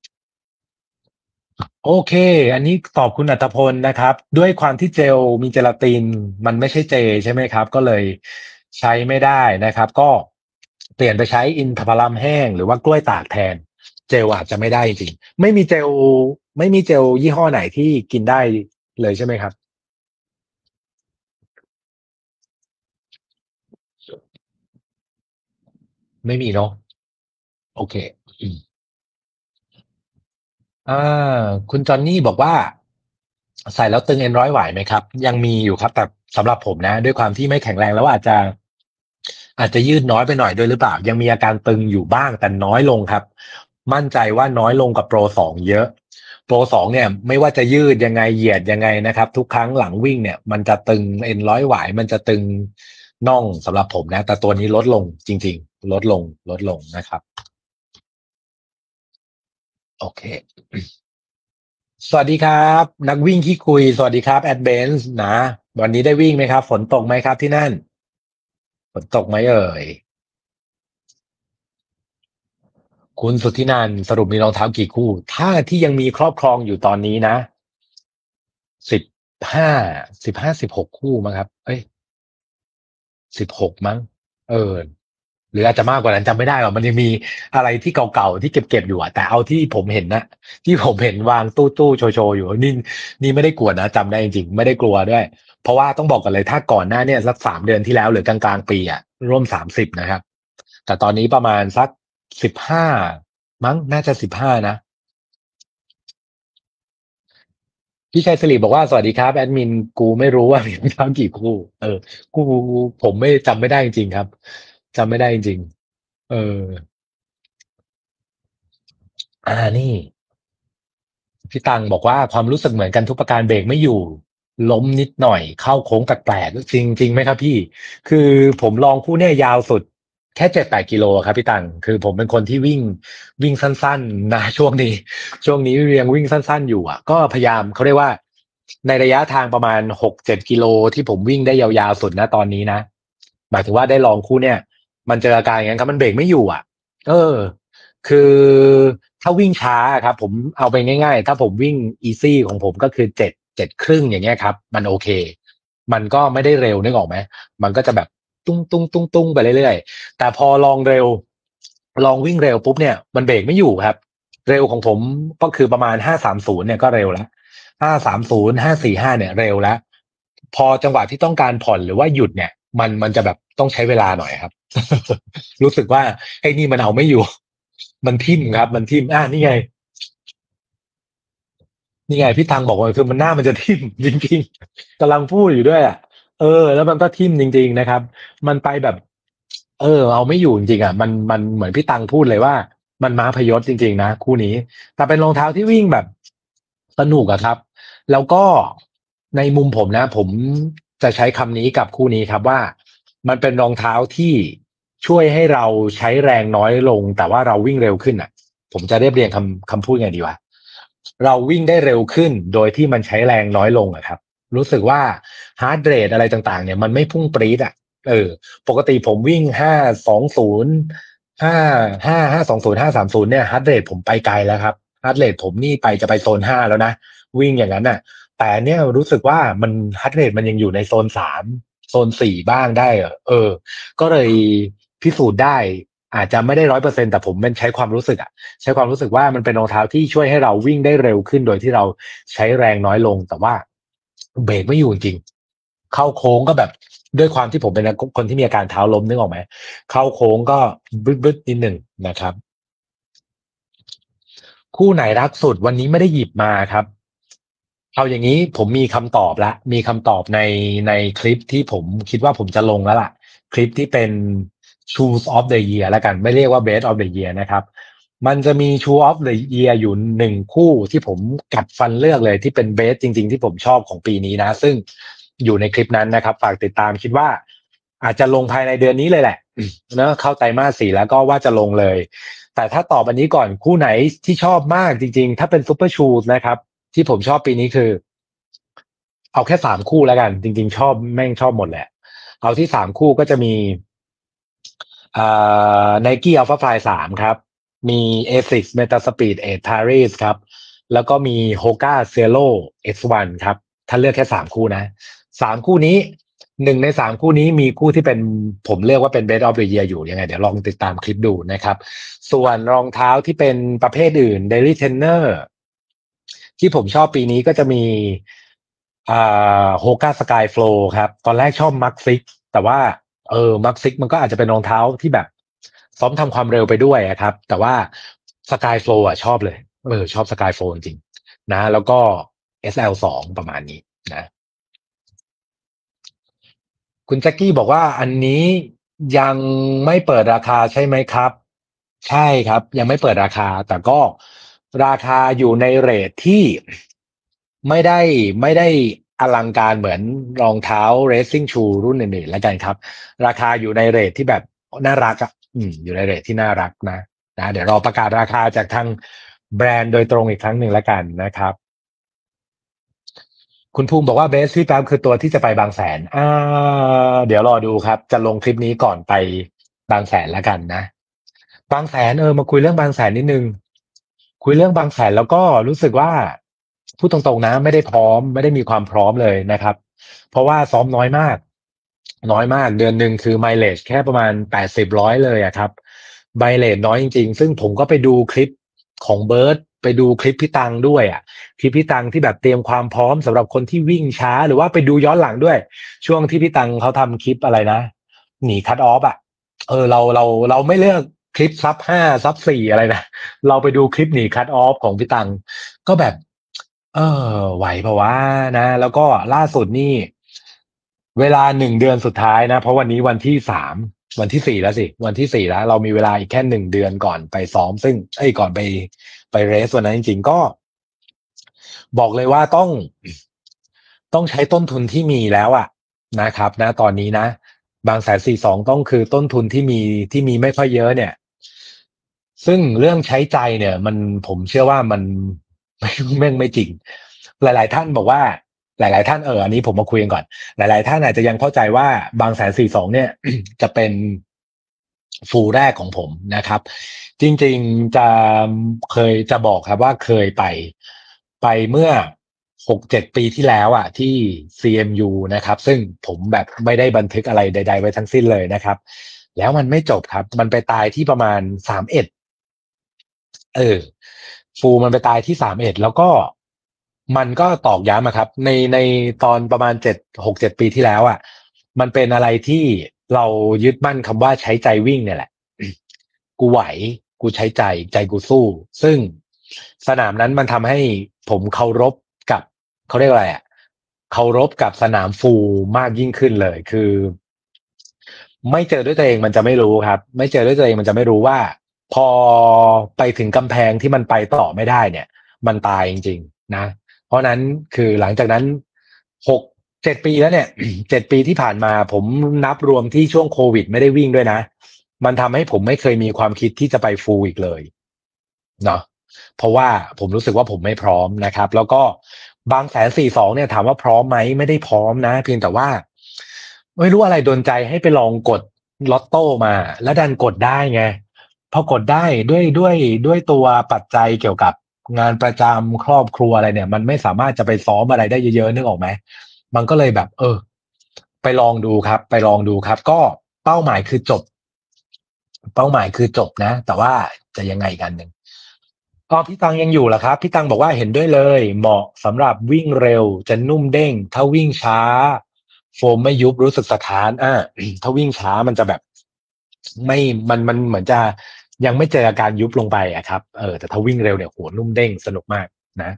โอเคอันนี้ตอบคุณอัตพลนะครับด้วยความที่เจลมีเจลาตินมันไม่ใช่เจใช่ไหมครับก็เลยใช้ไม่ได้นะครับก็เปลี่ยนไปใช้อินทผลัมแห้งหรือว่ากล้วยตากแทนเจลอาจจะไม่ได้จริงไม่มีเจลยี่ห้อไหนที่กินได้เลยใช่ไหมครับไม่มีเนาะโอเคอืม คุณจอนนี่บอกว่าใส่แล้วตึงเอ็น 100ไหวไหมครับยังมีอยู่ครับแต่สำหรับผมนะด้วยความที่ไม่แข็งแรงแล้วอาจจะยืดน้อยไปหน่อยด้วยหรือเปล่ายังมีอาการตึงอยู่บ้างแต่น้อยลงครับมั่นใจว่าน้อยลงกับโปรสองเยอะโปรสองเนี่ยไม่ว่าจะยืดยังไงเหยียดยังไงนะครับทุกครั้งหลังวิ่งเนี่ยมันจะตึงเอ็น 100ไหวมันจะตึงน่องสำหรับผมนะแต่ตัวนี้ลดลงจริงๆลดลงนะครับโอเคสวัสดีครับนักวิ่งขี้คุยสวัสดีครับแอดเบนซ์นะวันนี้ได้วิ่งไหมครับฝนตกไหมครับที่นั่นฝนตกไหมเอ่ยคุณสุทธินันท์สรุปมีรองเท้ากี่คู่ถ้าที่ยังมีครอบครองอยู่ตอนนี้นะสิบห้า16 คู่มั้งครับเอ้ย16มั้งเออหรืออาจจะมากกว่านั้นจำไม่ได้หรอกมันยังมีอะไรที่เก่าๆที่เก็บอยู่อะแต่เอาที่ผมเห็นนะที่ผมเห็นวางตู้โชว์อยู่นี่ไม่ได้กลัวนะจำได้จริงๆไม่ได้กลัวด้วยเพราะว่าต้องบอกกันเลยถ้าก่อนหน้าเนี่ยสัก3 เดือนที่แล้วหรือกลางๆปีอะร่วม30นะครับแต่ตอนนี้ประมาณสัก15มั้งน่าจะ15นะ พี่ชัยสิริบอกว่าสวัสดีครับแอดมินกูไม่รู้ว่ามีรองเท้ากี่คู่กูผมไม่จำไม่ได้จริงๆครับจำไม่ได้จริงๆนี่ พี่ตังบอกว่าความรู้สึกเหมือนกันทุกประการเบรกไม่อยู่ล้มนิดหน่อยเข้าโค้งแปลกๆจริงไหมครับพี่คือผมลองคู่เนี่ยยาวสุดแค่7-8 กิโลครับพี่ตังคือผมเป็นคนที่วิ่งสั้นๆนะช่วงนี้ยังวิ่งสั้นๆอยู่อ่ะก็พยายามเขาเรียกว่าในระยะทางประมาณ6-7 กิโลที่ผมวิ่งได้ยาวๆสุดนะตอนนี้นะหมายถึงว่าได้ลองคู่เนี่ยมันเจออาการอย่างนั้นครับมันเบรกไม่อยู่อ่ะเออ คือถ้าวิ่งช้าครับผมเอาไปง่ายๆถ้าผมวิ่งอีซี่ของผมก็คือเจ็ดครึ่งอย่างเงี้ยครับมันโอเคมันก็ไม่ได้เร็วนึกออกไหมมันก็จะแบบตุ้งไปเรื่อยๆแต่พอลองวิ่งเร็วปุ๊บเนี่ยมันเบรกไม่อยู่ครับเร็วของผมก็คือประมาณ530เนี่ยก็เร็วแล้ว530545เนี่ยเร็วแล้วพอจังหวะที่ต้องการผ่อนหรือว่าหยุดเนี่ยมันจะแบบต้องใช้เวลาหน่อยครับรู้สึกว่าไอ้นี่มันเอาไม่อยู่ มันทิ่มครับมันทิ่มนี่ไงพี่ตังบอกว่าคือมันหน้ามันจะทิ่มจริงๆกำลังพูดอยู่ด้วยอ่ะแล้วมันก็ทิ่มจริงๆนะครับมันไปแบบเอาไม่อยู่จริงๆอ่ะมันเหมือนพี่ตังพูดเลยว่ามันม้าพยศจริงๆนะคู่นี้แต่เป็นรองเท้าที่วิ่งแบบสนุกอะครับแล้วก็ในมุมผมนะผมจะใช้คำนี้กับคู่นี้ครับว่ามันเป็นรองเท้าที่ช่วยให้เราใช้แรงน้อยลงแต่ว่าเราวิ่งเร็วขึ้นอ่ะ ผมจะเรียบเรียงคำพูดไงดีวะเราวิ่งได้เร็วขึ้นโดยที่มันใช้แรงน้อยลงอะครับรู้สึกว่าฮาร์ดเรทอะไรต่างๆเนี่ยมันไม่พุ่งปรี๊ดอ่ะเออปกติผมวิ่ง520520 530เนี่ยฮาร์ดเรทผมไปไกลแล้วครับฮาร์ดเรทผมนี่ไปจะไปโซน5แล้วนะวิ่งอย่างนั้นน่ะแต่เนี่ยรู้สึกว่ามันฮาร์ดเรทมันยังอยู่ในโซน3โซน 4บ้างได้ก็เลยพิสูจน์ได้ อาจจะไม่ได้100%แต่ผมเป็นใช้ความรู้สึกอะใช้ความรู้สึกว่ามันเป็นรองเท้าที่ช่วยให้เราวิ่งได้เร็วขึ้นโดยที่เราใช้แรงน้อยลงแต่ว่าเบรกไม่อยู่จริงเข้าโค้งก็แบบด้วยความที่ผมเป็นคนที่มีอาการเท้าล้มนึกออกไหมเข้าโค้งก็บึดนิดหนึ่งนะครับคู่ไหนรักสุดวันนี้ไม่ได้หยิบมาครับ เอาอย่างนี้ผมมีคำตอบละมีคำตอบในคลิปที่ผมคิดว่าผมจะลงแล้วล่ะคลิปที่เป็น Shoes of the Year แล้วกันไม่เรียกว่า Best of the Year นะครับมันจะมี Shoe of the Year อยู่1 คู่ที่ผมกัดฟันเลือกเลยที่เป็น Best จริงๆที่ผมชอบของปีนี้นะซึ่งอยู่ในคลิปนั้นนะครับฝากติดตามคิดว่าอาจจะลงภายในเดือนนี้เลยแหละเนอะเข้าไตรมาส 4แล้วก็ว่าจะลงเลยแต่ถ้าตอบอันนี้ก่อนคู่ไหนที่ชอบมากจริงๆถ้าเป็น Super Shoes นะครับ ที่ผมชอบปีนี้คือเอาแค่3 คู่แล้วกันจริงๆชอบแม่งชอบหมดแหละเอาที่3 คู่ก็จะมีอ่Nike Alpha Fly 3ครับมี Asics Metaspeed 8 Paris ครับแล้วก็มี Hoka Cielo X1 ครับถ้าเลือกแค่3 คู่นะ3 คู่นี้1 ใน 3 คู่นี้มีคู่ที่เป็นผมเลือกว่าเป็น Best of the Year อยู่ยังไงเดี๋ยวลองติดตามคลิปดูนะครับส่วนรองเท้าที่เป็นประเภทอื่น Daily Trainer ที่ผมชอบปีนี้ก็จะมีโฮก้าสกายโฟลครับตอนแรกชอบมักซิกแต่ว่ามักซิกมันก็อาจจะเป็นรองเท้าที่แบบซ้อมทำความเร็วไปด้วยอะครับแต่ว่าสกายโฟลชอบเลยชอบสกายโฟลจริงๆนะแล้วก็ SL2ประมาณนี้นะคุณแจ็คกี้บอกว่าอันนี้ยังไม่เปิดราคาใช่ไหมครับใช่ครับยังไม่เปิดราคาแต่ก็ราคาอยู่ในเรทที่ ไม่ได้ไม่ได้อลังการเหมือนรองเท้า racing shoe รุ่นอื่นๆแล้วกันครับราคาอยู่ในเรทที่แบบน่ารักอ่ะอยู่ในเรทที่น่ารักนะเดี๋ยวรอประกาศราคาจากทางแบรนด์โดยตรงอีกครั้งหนึ่งแล้วกันนะครับคุณภูมิบอกว่าเบสพี่แป๊บคือตัวที่จะไปบางแสนเดี๋ยวรอดูครับจะลงคลิปนี้ก่อนไปบางแสนแล้วกันนะบางแสนมาคุยเรื่องบางแสนนิดนึงคุยเรื่องบางแสนแล้วก็รู้สึกว่าพูดตรงๆนะไม่ได้พร้อมไม่ได้มีความพร้อมเลยนะครับเพราะว่าซ้อมน้อยมากน้อยมากเดือนหนึ่งคือไมเลจแค่ประมาณ80-100เลยอะครับไมเลจน้อยจริงๆซึ่งผมก็ไปดูคลิปของเบิร์ดไปดูคลิปพี่ตังด้วยอะ พี่ตังที่แบบเตรียมความพร้อมสำหรับคนที่วิ่งช้าหรือว่าไปดูย้อนหลังด้วยช่วงที่พี่ตังเขาทำคลิปอะไรนะหนีคัตออฟอ่ะเราไม่เลือกคลิปซับ 5ซับ 4อะไรนะเราไปดูคลิปหนีคัตออฟของพี่ตังก็แบบเอไหวปะวะนะแล้วก็ล่าสุดนี่เวลา1 เดือนสุดท้ายนะเพราะวันนี้วันที่ 4แล้วสิวันที่ 4แล้วเรามีเวลาอีกแค่1 เดือนก่อนไปซ้อมซึ่งก่อนไปเรสวันนั้นจริงๆก็ บอกเลยว่าต้องใช้ต้นทุนที่มีแล้วอะนะครับนะตอนนี้นะบางแสน42ต้องคือต้นทุนที่มีไม่ค่อยเยอะเนี่ยซึ่งเรื่องใช้ใจเนี่ยผมเชื่อว่ามันไม่จริงหลายๆท่านบอกว่าหลายๆท่านอันนี้ผมมาคุยกันก่อนหลายๆท่านอาจจะยังเข้าใจว่าบางแสน42เนี่ยจะเป็นฟูลแรกของผมนะครับ จริงๆจะบอกครับว่าเคยไปเมื่อ6-7 ปีที่แล้วอ่ะที่ CMU นะครับซึ่งผมแบบไม่ได้บันทึกอะไรใดๆไว้ทั้งสิ้นเลยนะครับแล้วมันไม่จบครับมันไปตายที่ประมาณ31เออฟูมันไปตายที่31แล้วก็มันก็ตอกย้ำอะครับในตอนประมาณ6-7 ปีที่แล้วอ่ะมันเป็นอะไรที่เรายึดมั่นคำว่าใช้ใจวิ่งเนี่ยแหละ กูไหวกูใช้ใจกูสู้ซึ่งสนามนั้นมันทำให้ผมเคารพกับเขาเรียกอะไรอ่ะเคารพกับสนามฟูลมากยิ่งขึ้นเลยคือไม่เจอด้วยตัวเองมันจะไม่รู้ครับไม่เจอด้วยตัวเองมันจะไม่รู้ว่าพอไปถึงกำแพงที่มันไปต่อไม่ได้เนี่ยมันตายจริงๆนะเพราะนั้นคือหลังจากนั้น6-7 ปีแล้วเนี่ย7 ปีที่ผ่านมาผมนับรวมที่ช่วงโควิดไม่ได้วิ่งด้วยนะ มันทำให้ผมไม่เคยมีความคิดที่จะไปฟูลอีกเลยเนาะเพราะว่าผมรู้สึกว่าผมไม่พร้อมนะครับแล้วก็บางแสน42เนี่ยถามว่าพร้อมไหมไม่ได้พร้อมนะเพียงแต่ว่าไม่รู้อะไรโดนใจให้ไปลองกดลอตโต้มาแล้วดันกดได้ไงพอกดได้ด้วยตัวปัจจัยเกี่ยวกับงานประจำครอบครัวอะไรเนี่ยมันไม่สามารถจะไปซ้อมอะไรได้เยอะๆนึกออกไหมมันก็เลยแบบไปลองดูครับไปลองดูครับก็เป้าหมายคือจบ เป้าหมายคือจบนะแต่ว่าจะยังไงกันหนึ่งพี่ตังยังอยู่เหรอครับพี่ตังบอกว่าเห็นด้วยเลยเหมาะสำหรับวิ่งเร็วจะนุ่มเด้งถ้าวิ่งช้าโฟมไม่ยุบรู้สึกสถานถ้าวิ่งช้ามันจะแบบไม่มันเหมือนจะยังไม่เจออาการยุบลงไปอะครับแต่ถ้าวิ่งเร็วเนี่ยโหนุ่มเด้งสนุกมากนะ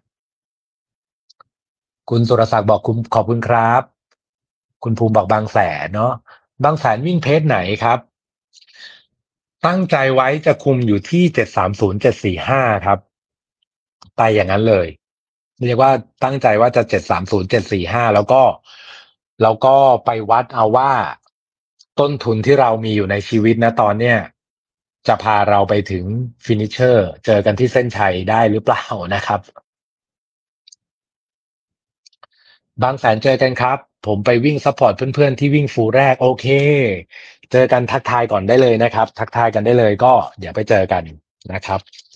คุณสุรศักดิ์บอกคุณขอบคุณครับคุณภูมิบอกบางแสนเนาะบางแสนวิ่งเพจไหนครับ ตั้งใจไว้จะคุมอยู่ที่730-745ครับไปอย่างนั้นเลยเรียกว่าตั้งใจว่าจะ730-745แล้วก็ไปวัดเอาว่าต้นทุนที่เรามีอยู่ในชีวิตนะตอนเนี้ยจะพาเราไปถึงฟินิชเชอร์เจอกันที่เส้นชัยได้หรือเปล่านะครับบางแสนเจอกันครับผมไปวิ่งซัพพอร์ตเพื่อนๆที่วิ่งฟูลแรกโอเคเจอกันทักทายก่อนได้เลยนะครับทักทายกันได้เลยก็เดี๋ยวไปเจอกันนะครับ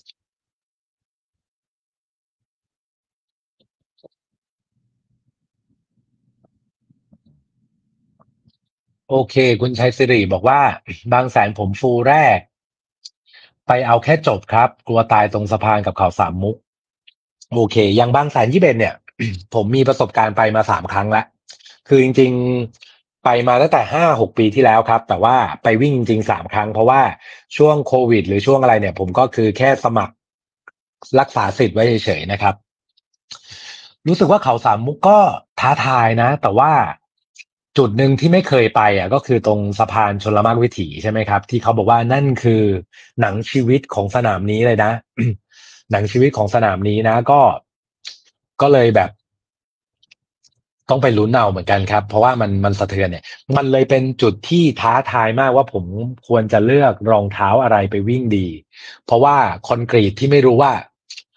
โอเคคุณชัยสิริบอกว่าบางแสนผมฟูลแรกไปเอาแค่จบครับกลัวตายตรงสะพานกับเขาสามมุกโอเคอย่างบางแสน21เนี่ยผมมีประสบการณ์ไปมา3 ครั้งแล้วคือจริงๆไปมาตั้งแต่5-6 ปีที่แล้วครับแต่ว่าไปวิ่งจริงๆ3 ครั้งเพราะว่าช่วงโควิดหรือช่วงอะไรเนี่ยผมก็คือแค่สมัครรักษาสิทธิ์ไว้เฉยๆนะครับ รู้สึกว่าเขาสามมุกก็ท้าทายนะแต่ว่าจุดหนึ่งที่ไม่เคยไปก็คือตรงสะพานชลมารวิถีใช่ไหมครับที่เขาบอกว่านั่นคือหนังชีวิตของสนามนี้เลยนะหนังชีวิตของสนามนี้นะก็เลยแบบต้องไปลุ้นเอาเหมือนกันครับเพราะว่ามันสะเทือนเนี่ยมันเลยเป็นจุดที่ท้าทายมากว่าผมควรจะเลือกรองเท้าอะไรไปวิ่งดีเพราะว่าคอนกรีตที่ไม่รู้ว่า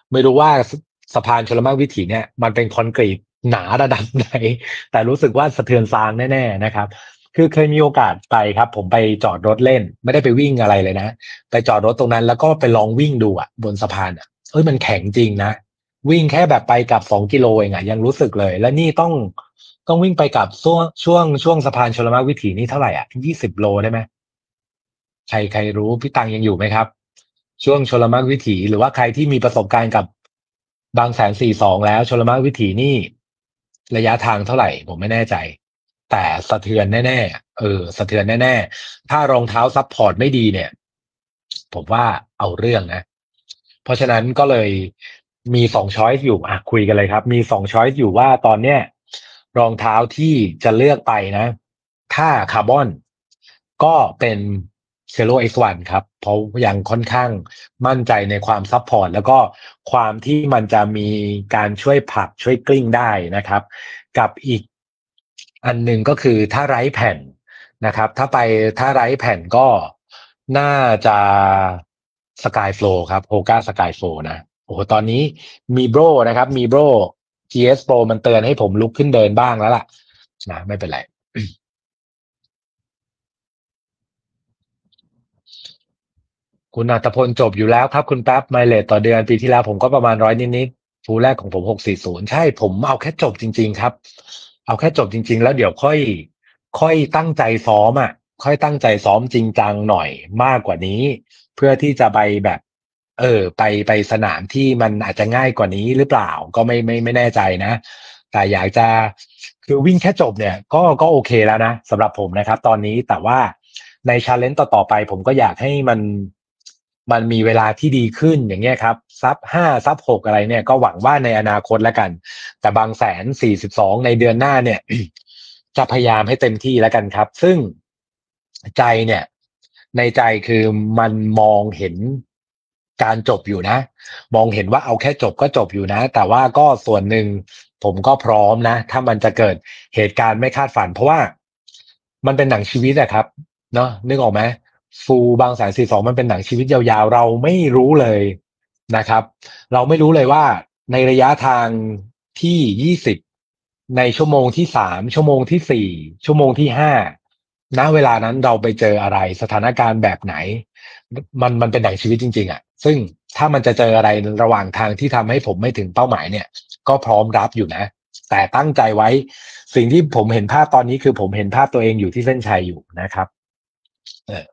ไม่รู้ว่าสะพานชลมวิถีเนี่ยมันเป็นคอนกรีตหนาระดับไหนแต่รู้สึกว่าสะเทือนซางแน่ๆนะครับคือเคยมีโอกาสไปครับผมไปจอดรถเล่นไม่ได้ไปวิ่งอะไรเลยนะไปจอดรถตรงนั้นแล้วก็ไปลองวิ่งดูอ่ะบนสะพานอ่ะเอ้ยมันแข็งจริงนะวิ่งแค่แบบไปกลับ2 กิโลเองอ่ะยังรู้สึกเลยและนี่ต้องวิ่งไปกลับช่วงสะพานชลมวิถีนี่เท่าไหร่อ่ะ20 โลได้ไหม ใครรู้พี่ตังยังอยู่ไหมครับช่วงชลมวิถีหรือว่าใครที่มีประสบการณ์กับบางแสน42แล้วชลมวิถีนี่ระยะทางเท่าไหร่ผมไม่แน่ใจแต่สะเทือนแน่ๆสะเทือนแน่ๆถ้ารองเท้าซัพพอร์ตไม่ดีเนี่ยผมว่าเอาเรื่องนะเพราะฉะนั้นก็เลยมี2 ช้อยส์อยู่คุยกันเลยครับมี2 ช้อยส์อยู่ว่าตอนเนี้ยรองเท้าที่จะเลือกไปนะ ถ้าคาร์บอนก็เป็นเซโ X1 ครับเพราะยังค่อนข้างมั่นใจในความซัพพอร์ตแล้วก็ความที่มันจะมีการช่วยผลักช่วยกลิ้งได้นะครับกับอีกอันหนึ่งก็คือถ้าไร้แผ่นนะครับถ้าไร้แผ่นก็น่าจะสกายโฟลครับโฮก้าสกายโฟลนะโอ้โหตอนนี้มีโบรนะครับมีโบร GS Pro มันเตือนให้ผมลุกขึ้นเดินบ้างแล้วล่ะนะไม่เป็นไร คุณอัตพลจบอยู่แล้วครับคุณแป๊บไมเลทต่อเดือนปีที่แล้วผมก็ประมาณ100นิดๆฟูลแรกของผม640ใช่ผมเอาแค่จบจริงๆครับเอาแค่จบจริงๆแล้วเดี๋ยวค่อยตั้งใจซ้อมค่อยตั้งใจซ้อมจริงจังหน่อยมากกว่านี้เพื่อที่จะไปแบบไปสนามที่มันอาจจะง่ายกว่านี้หรือเปล่าก็ไม่แน่ใจนะแต่อยากจะคือวิ่งแค่จบเนี่ยก็โอเคแล้วนะสำหรับผมนะครับตอนนี้แต่ว่าในชาเลนจ์ต่อๆไปผมก็อยากให้มันมีเวลาที่ดีขึ้นอย่างเงี้ยครับซับ 5ซับ 6อะไรเนี่ยก็หวังว่าในอนาคตแล้วกันแต่บางแสน42ในเดือนหน้าเนี่ยจะพยายามให้เต็มที่แล้วกันครับซึ่งใจเนี่ยในใจคือมันมองเห็นการจบอยู่นะมองเห็นว่าเอาแค่จบก็จบอยู่นะแต่ว่าก็ส่วนหนึ่งผมก็พร้อมนะถ้ามันจะเกิดเหตุการณ์ไม่คาดฝันเพราะว่ามันเป็นหนังชีวิตอะครับ เนาะนึกออกไหมฟูบางแสน42มันเป็นหนังชีวิตยาวๆเราไม่รู้เลยนะครับเราไม่รู้เลยว่าในระยะทางที่20ในชั่วโมงที่3ชั่วโมงที่4ชั่วโมงที่5ณเวลานั้นเราไปเจออะไรสถานการณ์แบบไหนมันเป็นหนังชีวิตจริงๆอ่ะซึ่งถ้ามันจะเจออะไรระหว่างทางที่ทำให้ผมไม่ถึงเป้าหมายเนี่ยก็พร้อมรับอยู่นะแต่ตั้งใจไว้สิ่งที่ผมเห็นภาพตอนนี้คือผมเห็นภาพตัวเองอยู่ที่เส้นชัยอยู่นะครับ เออ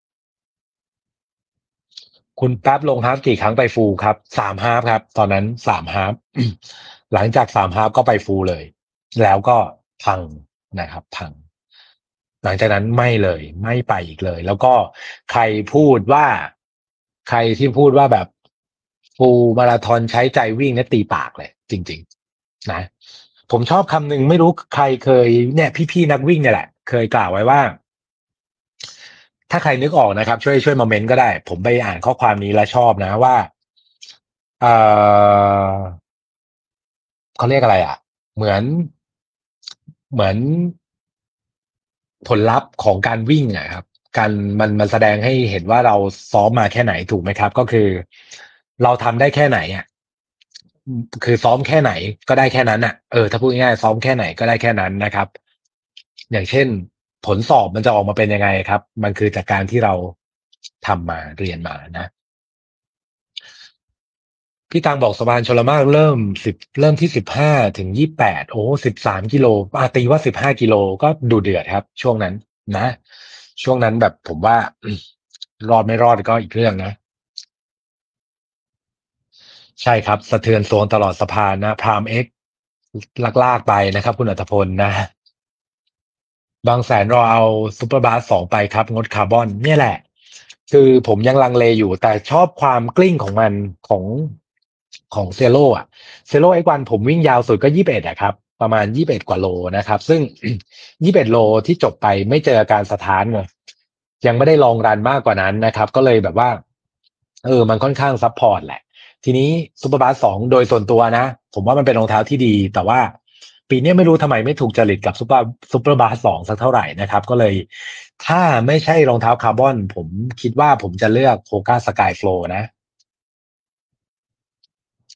คุณแป๊บลงฮาล์ฟกี่ครั้งไปฟูลครับ3 ฮาล์ฟครับตอนนั้น3 ฮาล์ฟหลังจาก3 ฮาล์ฟก็ไปฟูลเลยแล้วก็พังนะครับพังหลังจากนั้นไม่เลยไม่ไปอีกเลยแล้วก็ใครพูดว่าใครที่พูดว่าแบบฟูลมาราธอนใช้ใจวิ่งเนี่ยตีปากเลยจริงๆนะผมชอบคำหนึ่งไม่รู้ใครเคยเนี่ยพี่ๆนักวิ่งเนี่ยแหละเคยกล่าวไว้ว่า ถ้าใครนึกออกนะครับช่วยมาเมนต์ก็ได้ผมไปอ่านข้อความนี้แล้วชอบนะว่าเออเขาเรียกอะไรเหมือนเหมือนผลลัพธ์ของการวิ่งครับการมันแสดงให้เห็นว่าเราซ้อมมาแค่ไหนถูกไหมครับก็คือเราทำได้แค่ไหนคือซ้อมแค่ไหนก็ได้แค่นั้นถ้าพูดง่ายๆซ้อมแค่ไหนก็ได้แค่นั้นนะครับอย่างเช่นผลสอบมันจะออกมาเป็นยังไงครับมันคือจากการที่เราทำมาเรียนมานะ พี่ตังบอกสะพานชลมารเริ่มที่15 ถึง 28โอ้13 กิโลตีว่า15 กิโลก็ดูเดือดครับช่วงนั้นนะช่วงนั้นแบบผมว่ารอดไม่รอดก็อีกเรื่องนะใช่ครับสะเทือนโซนตลอดสะพานนะพรามเอ็กลากไปนะครับคุณอัตพลนะบางแสนรอเอาซูเปอร์บาส2ไปครับงดคาร์บอนเนี่ยแหละคือผมยังลังเลอยู่แต่ชอบความกลิ้งของมันของของเซโร่X1ผมวิ่งยาวสุดก็21ครับประมาณ21กว่าโลนะครับซึ่ง21โลที่จบไปไม่เจออาการสะท้านเลยยังไม่ได้ลองรันมากกว่านั้นนะครับก็เลยแบบว่ามันค่อนข้างซัพพอร์ตแหละทีนี้ซูเปอร์บาส2โดยส่วนตัวนะผมว่ามันเป็นรองเท้าที่ดีแต่ว่าปีนี้ไม่รู้ทำไมไม่ถูกจริตกับซูเปอร์บาส2สักเท่าไหร่นะครับก็เลยถ้าไม่ใช่รองเท้าคาร์บอนผมคิดว่าผมจะเลือกโฮก้าสกายโฟลนะ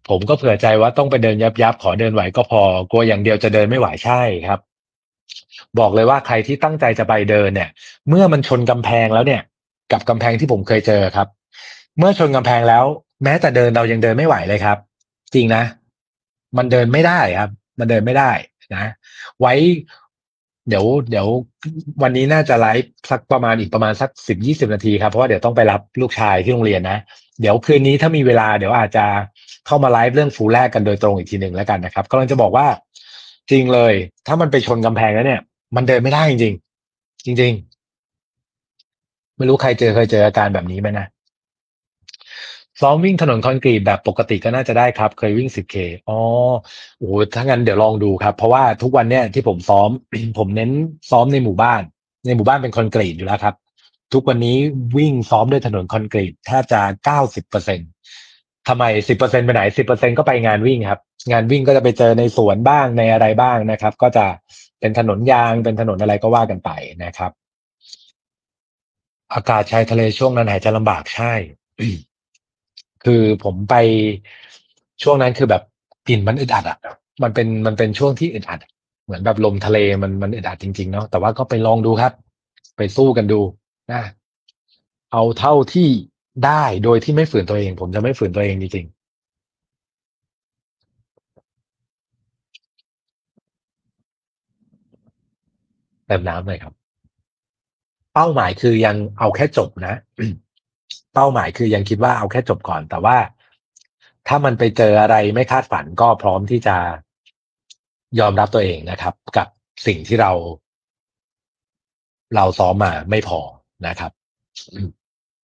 ผมก็เผื่อใจว่าต้องไปเดินยับยับขอเดินไหวก็พอกลัวอย่างเดียวจะเดินไม่ไหวใช่ครับบอกเลยว่าใครที่ตั้งใจจะไปเดินเนี่ยเมื่อมันชนกำแพงแล้วเนี่ยกับกำแพงที่ผมเคยเจอครับเมื่อชนกำแพงแล้วแม้แต่เดินเรายังเดินไม่ไหวเลยครับจริงนะมันเดินไม่ได้ครับมันเดินไม่ได้นะไว้เดี๋ยววันนี้น่าจะไลฟ์สักประมาณอีกประมาณสัก10-20 นาทีครับเพราะว่าเดี๋ยวต้องไปรับลูกชายที่โรงเรียนนะเดี๋ยวคืนนี้ถ้ามีเวลาเดี๋ยวอาจจะเข้ามาไลฟ์เรื่องฟูลแรกกันโดยตรงอีกทีหนึ่งแล้วกันนะครับกำลังจะบอกว่าจริงเลยถ้ามันไปชนกำแพงแล้วเนี่ยมันเดินไม่ได้จริงๆจริงๆไม่รู้ใครเคยเจออาการแบบนี้ไหมนะ ซ้อมวิ่งถนนคอนกรีตแบบปกติก็น่าจะได้ครับเคยวิ่ง10Kอ๋อโอ้โหถ้างั้นเดี๋ยวลองดูครับเพราะว่าทุกวันเนี่ยที่ผมซ้อมผมเน้นซ้อมในหมู่บ้านในหมู่บ้านเป็นคอนกรีตอยู่แล้วครับทุกวันนี้วิ่งซ้อมด้วยถนนคอนกรีตแทบจะ90%ทำไม10%ไปไหน10%ก็ไปงานวิ่งครับงานวิ่งก็จะไปเจอในสวนบ้างในอะไรบ้างนะครับก็จะเป็นถนนยางเป็นถนนอะไรก็ว่ากันไปนะครับอากาศชายทะเลช่วงนั้นหายใจลำบากใช่ คือผมไปช่วงนั้นคือแบบกลิ่นมันอึดอัดอ่ะมันเป็นช่วงที่อึดอัดเหมือนแบบลมทะเลมันอึดอัดจริงๆเนาะแต่ว่าก็ไปลองดูครับไปสู้กันดูนะเอาเท่าที่ได้โดยที่ไม่ฝืนตัวเองผมจะไม่ฝืนตัวเองจริงๆเติมน้ำเลยครับเป้าหมายคือยังเอาแค่จบนะเป้าหมายคือยังคิดว่าเอาแค่จบก่อนแต่ว่าถ้ามันไปเจออะไรไม่คาดฝันก็พร้อมที่จะยอมรับตัวเองนะครับกับสิ่งที่เราซ้อมมาไม่พอนะครับอืม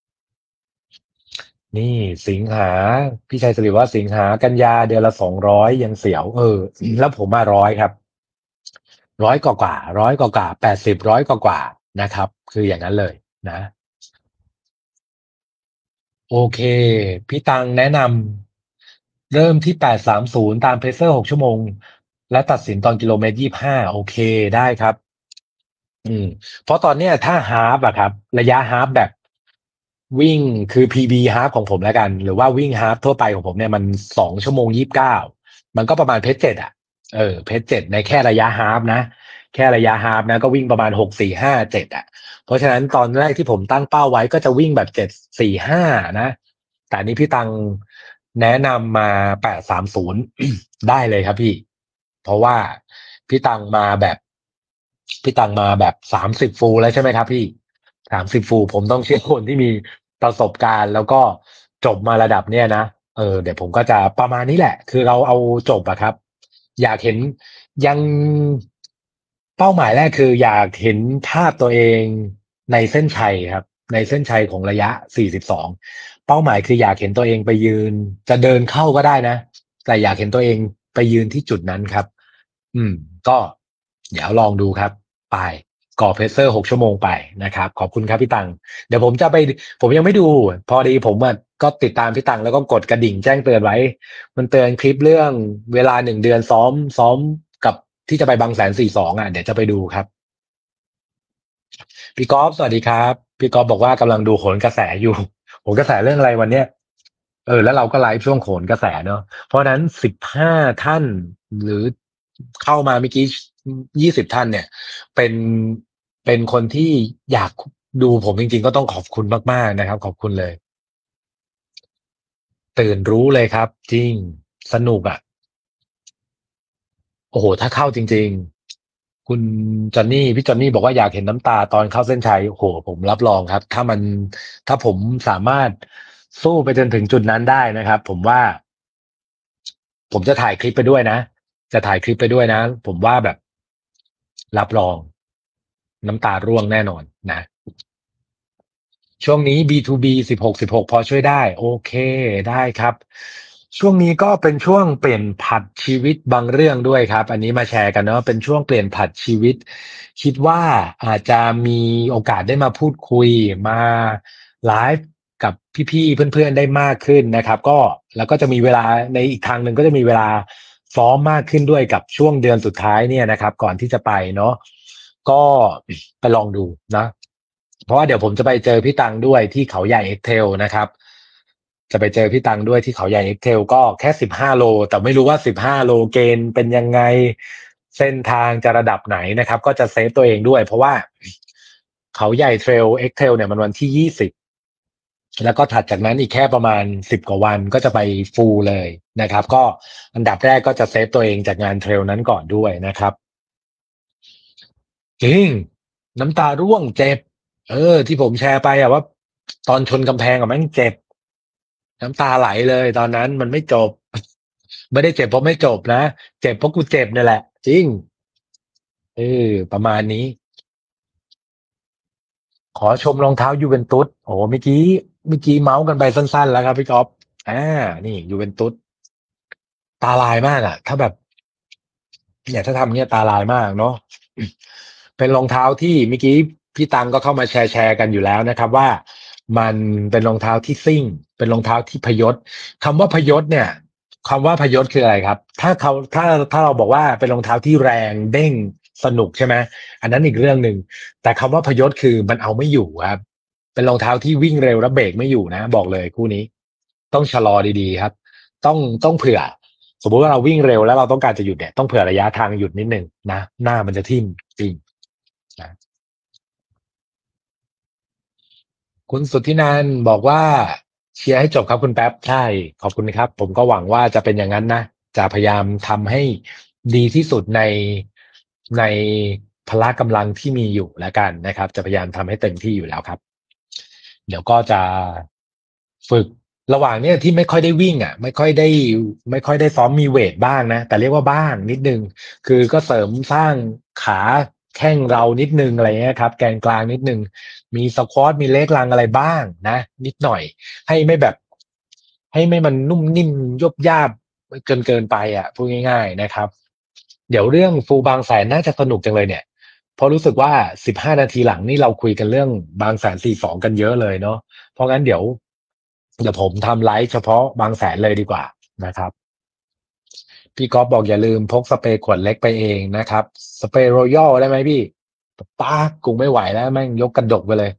นี่สิงหาพี่ชัยสิริว่าสิงหากันยาเดือนละ200ยังเสียวแล้วผมมาร้อยครับ100 กว่า80100 กว่านะครับคืออย่างนั้นเลยนะโอเคพี่ตังแนะนำเริ่มที่830ตามเพเซอร์6 ชั่วโมงและตัดสินตอนกิโลเมตร 25โอเคได้ครับ อืมเพราะตอนเนี้ยถ้าฮาฟอะครับระยะฮาฟแบบวิ่งคือ PB ฮาฟของผมแล้วกันหรือว่าวิ่งฮาฟทั่วไปของผมเนี่ยมัน2 ชั่วโมง 29มันก็ประมาณเพจ 7อะเพจ 7ในแค่ระยะฮาฟนะแค่ระยะฮาฟนะก็วิ่งประมาณ6 4 5 7อะเพราะฉะนั้นตอนแรกที่ผมตั้งเป้าไว้ก็จะวิ่งแบบ7 4 5นะแต่อันนี้พี่ตังแนะนำมา830ได้เลยครับพี่เพราะว่าพี่ตังมาแบบพี่ตังมาแบบ30 ฟูลแล้วใช่ไหมครับพี่30 ฟูลผมต้องเชื่อคนที่มีประสบการณ์แล้วก็จบมาระดับเนี้ยนะเดี๋ยวผมก็จะประมาณนี้แหละคือเราเอาจบอะครับอยากเห็นยังเป้าหมายแรกคืออยากเห็นภาพตัวเองในเส้นชัยครับในเส้นชัยของระยะ42เป้าหมายคืออยากเห็นตัวเองไปยืนจะเดินเข้าก็ได้นะแต่อยากเห็นตัวเองไปยืนที่จุดนั้นครับก็เดี๋ยวลองดูครับไปก่อเพเซอร์6 ชั่วโมงไปนะครับขอบคุณครับพี่ตังเดี๋ยวผมจะไปผมยังไม่ดูพอดีผมอะก็ติดตามพี่ตังแล้วก็กดกระดิ่งแจ้งเตือนไว้มันเตือนคลิปเรื่องเวลา1 เดือนซ้อมกับที่จะไปบางแสน 42อ่ะเดี๋ยวจะไปดูครับพี่กอล์ฟสวัสดีครับพี่กอล์ฟบอกว่ากำลังดูโหนกระแสอยู่โหนกระแสเรื่องอะไรวันเนี้ยแล้วเราก็ไลฟ์ช่วงโหนกระแสเนอะเพราะฉะนั้น15 ท่านหรือเข้ามาเมื่อกี้20 ท่านเนี่ยเป็นเป็นคนที่อยากดูผมจริงๆก็ต้องขอบคุณมากๆนะครับขอบคุณเลยตื่นรู้เลยครับจริงสนุกอ่ะ โอ้โหถ้าเข้าจริงๆคุณจอนนี่พี่จอนนี่บอกว่าอยากเห็นน้ำตาตอนเข้าเส้นชัยโอ้โหผมรับรองครับถ้าผมสามารถสู้ไปจนถึงจุดนั้นได้นะครับผมว่าผมจะถ่ายคลิปไปด้วยนะจะถ่ายคลิปไปด้วยนะผมว่าแบบรับรองน้ำตาร่วงแน่นอนนะ ช่วงนี้ B2B 16 พอช่วยได้โอเคได้ครับช่วงนี้ก็เป็นช่วงเปลี่ยนผัดชีวิตบางเรื่องด้วยครับอันนี้มาแชร์กันเนาะเป็นช่วงเปลี่ยนผัดชีวิตคิดว่าอาจจะมีโอกาสได้มาพูดคุยมาไลฟ์กับพี่ๆเพื่อนๆได้มากขึ้นนะครับก็แล้วก็จะมีเวลาในอีกทางหนึ่งก็จะมีเวลาซ้อมมากขึ้นด้วยกับช่วงเดือนสุดท้ายเนี่ยนะครับก่อนที่จะไปเนาะก็ไปลองดูนะ เพราะว่าเดี๋ยวผมจะไปเจอพี่ตังด้วยที่เขาใหญ่เอ็กเทลนะครับจะไปเจอพี่ตังด้วยที่เขาใหญ่เอ็กเทลก็แค่15 โลแต่ไม่รู้ว่า15 โลเกณฑ์เป็นยังไงเส้นทางจะระดับไหนนะครับก็จะเซฟตัวเองด้วยเพราะว่าเขาใหญ่เทรลเอ็กเทลเนี่ยมันวันที่20แล้วก็ถัดจากนั้นอีกแค่ประมาณ10 กว่าวันก็จะไปฟูลเลยนะครับก็อันดับแรกก็จะเซฟตัวเองจากงานเทรลนั้นก่อนด้วยนะครับจริงน้ำตาร่วงเจ็บที่ผมแชร์ไปอะว่าตอนชนกำแพงอะแม่งเจ็บน้ำตาไหลเลยตอนนั้นมันไม่จบไม่ได้เจ็บเพราะไม่จบนะเจ็บเพราะกูเจ็บนี่แหละจริงประมาณนี้ขอชมรองเท้ายูเวนตุสโอ้เมื่อกี้เมาส์กันไปสั้นๆแล้วครับพี่ก๊อฟอ่านี่ยูเวนตุสตาลายมากอ่ะถ้าแบบเนี่ยถ้าทำเงี้ยตาลายมากเนาะเป็นรองเท้าที่เมื่อกี้พี่ตังก็เข้ามาแชร์กันอยู่แล้วนะครับว่ามันเป็นรองเท้าที่ซิ่งเป็นรองเท้าที่พยศคำว่าพยศเนี่ยคำว่าพยศคืออะไรครับถ้าเราบอกว่าเป็นรองเท้าที่แรงเด้งสนุกใช่ไหมอันนั้นอีกเรื่องหนึ่งแต่คำว่าพยศคือมันเอาไม่อยู่ครับเป็นรองเท้าที่วิ่งเร็วแล้วเบรกไม่อยู่นะบอกเลยคู่นี้ต้องชะลอดีๆครับต้องเผื่อ สมมุติว่าเราวิ่งเร็วแล้วเราต้องการจะหยุดเนี่ยต้องเผื่อระยะทางหยุดนิดนึงนะหน้ามันจะทิ่มจริงนะคุณสุทธินันท์บอกว่าเชียร์ให้จบครับคุณแป๊บใช่ขอบคุณครับผมก็หวังว่าจะเป็นอย่างนั้นนะจะพยายามทำให้ดีที่สุดในพละกำลังที่มีอยู่แล้วกันนะครับจะพยายามทำให้เต็มที่อยู่แล้วครับ เดี๋ยวก็จะฝึกระหว่างเนี้ยที่ไม่ค่อยได้วิ่งอ่ะไม่ค่อยได้ซ้อมมีเวทบ้างนะแต่เรียกว่าบ้างนิดนึงคือก็เสริมสร้างขาแข้งเรานิดนึงอะไรเงี้ยครับแกนกลางนิดนึงมีสควอตมีเล็กลังอะไรบ้างนะนิดหน่อยให้ไม่แบบให้ไม่มันนุ่มนิ่มยบยาบเกินไปอ่ะพูดง่ายๆนะครับเดี๋ยวเรื่องฟูบางแสนน่าจะสนุกจังเลยเนี่ยเพราะรู้สึกว่า15 นาทีหลังนี่เราคุยกันเรื่องบางแสน42กันเยอะเลยเนาะ เพราะงั้นเดี๋ยวผมทำไลฟ์เฉพาะบางแสนเลยดีกว่านะครับพี่ก๊อฟบอกอย่าลืมพกสเปรย์ขวดเล็กไปเองนะครับสเปรย์รอยัลได้ไหมพี่ป้ากูไม่ไหวแล้วแม่งยกกระดกไปเลย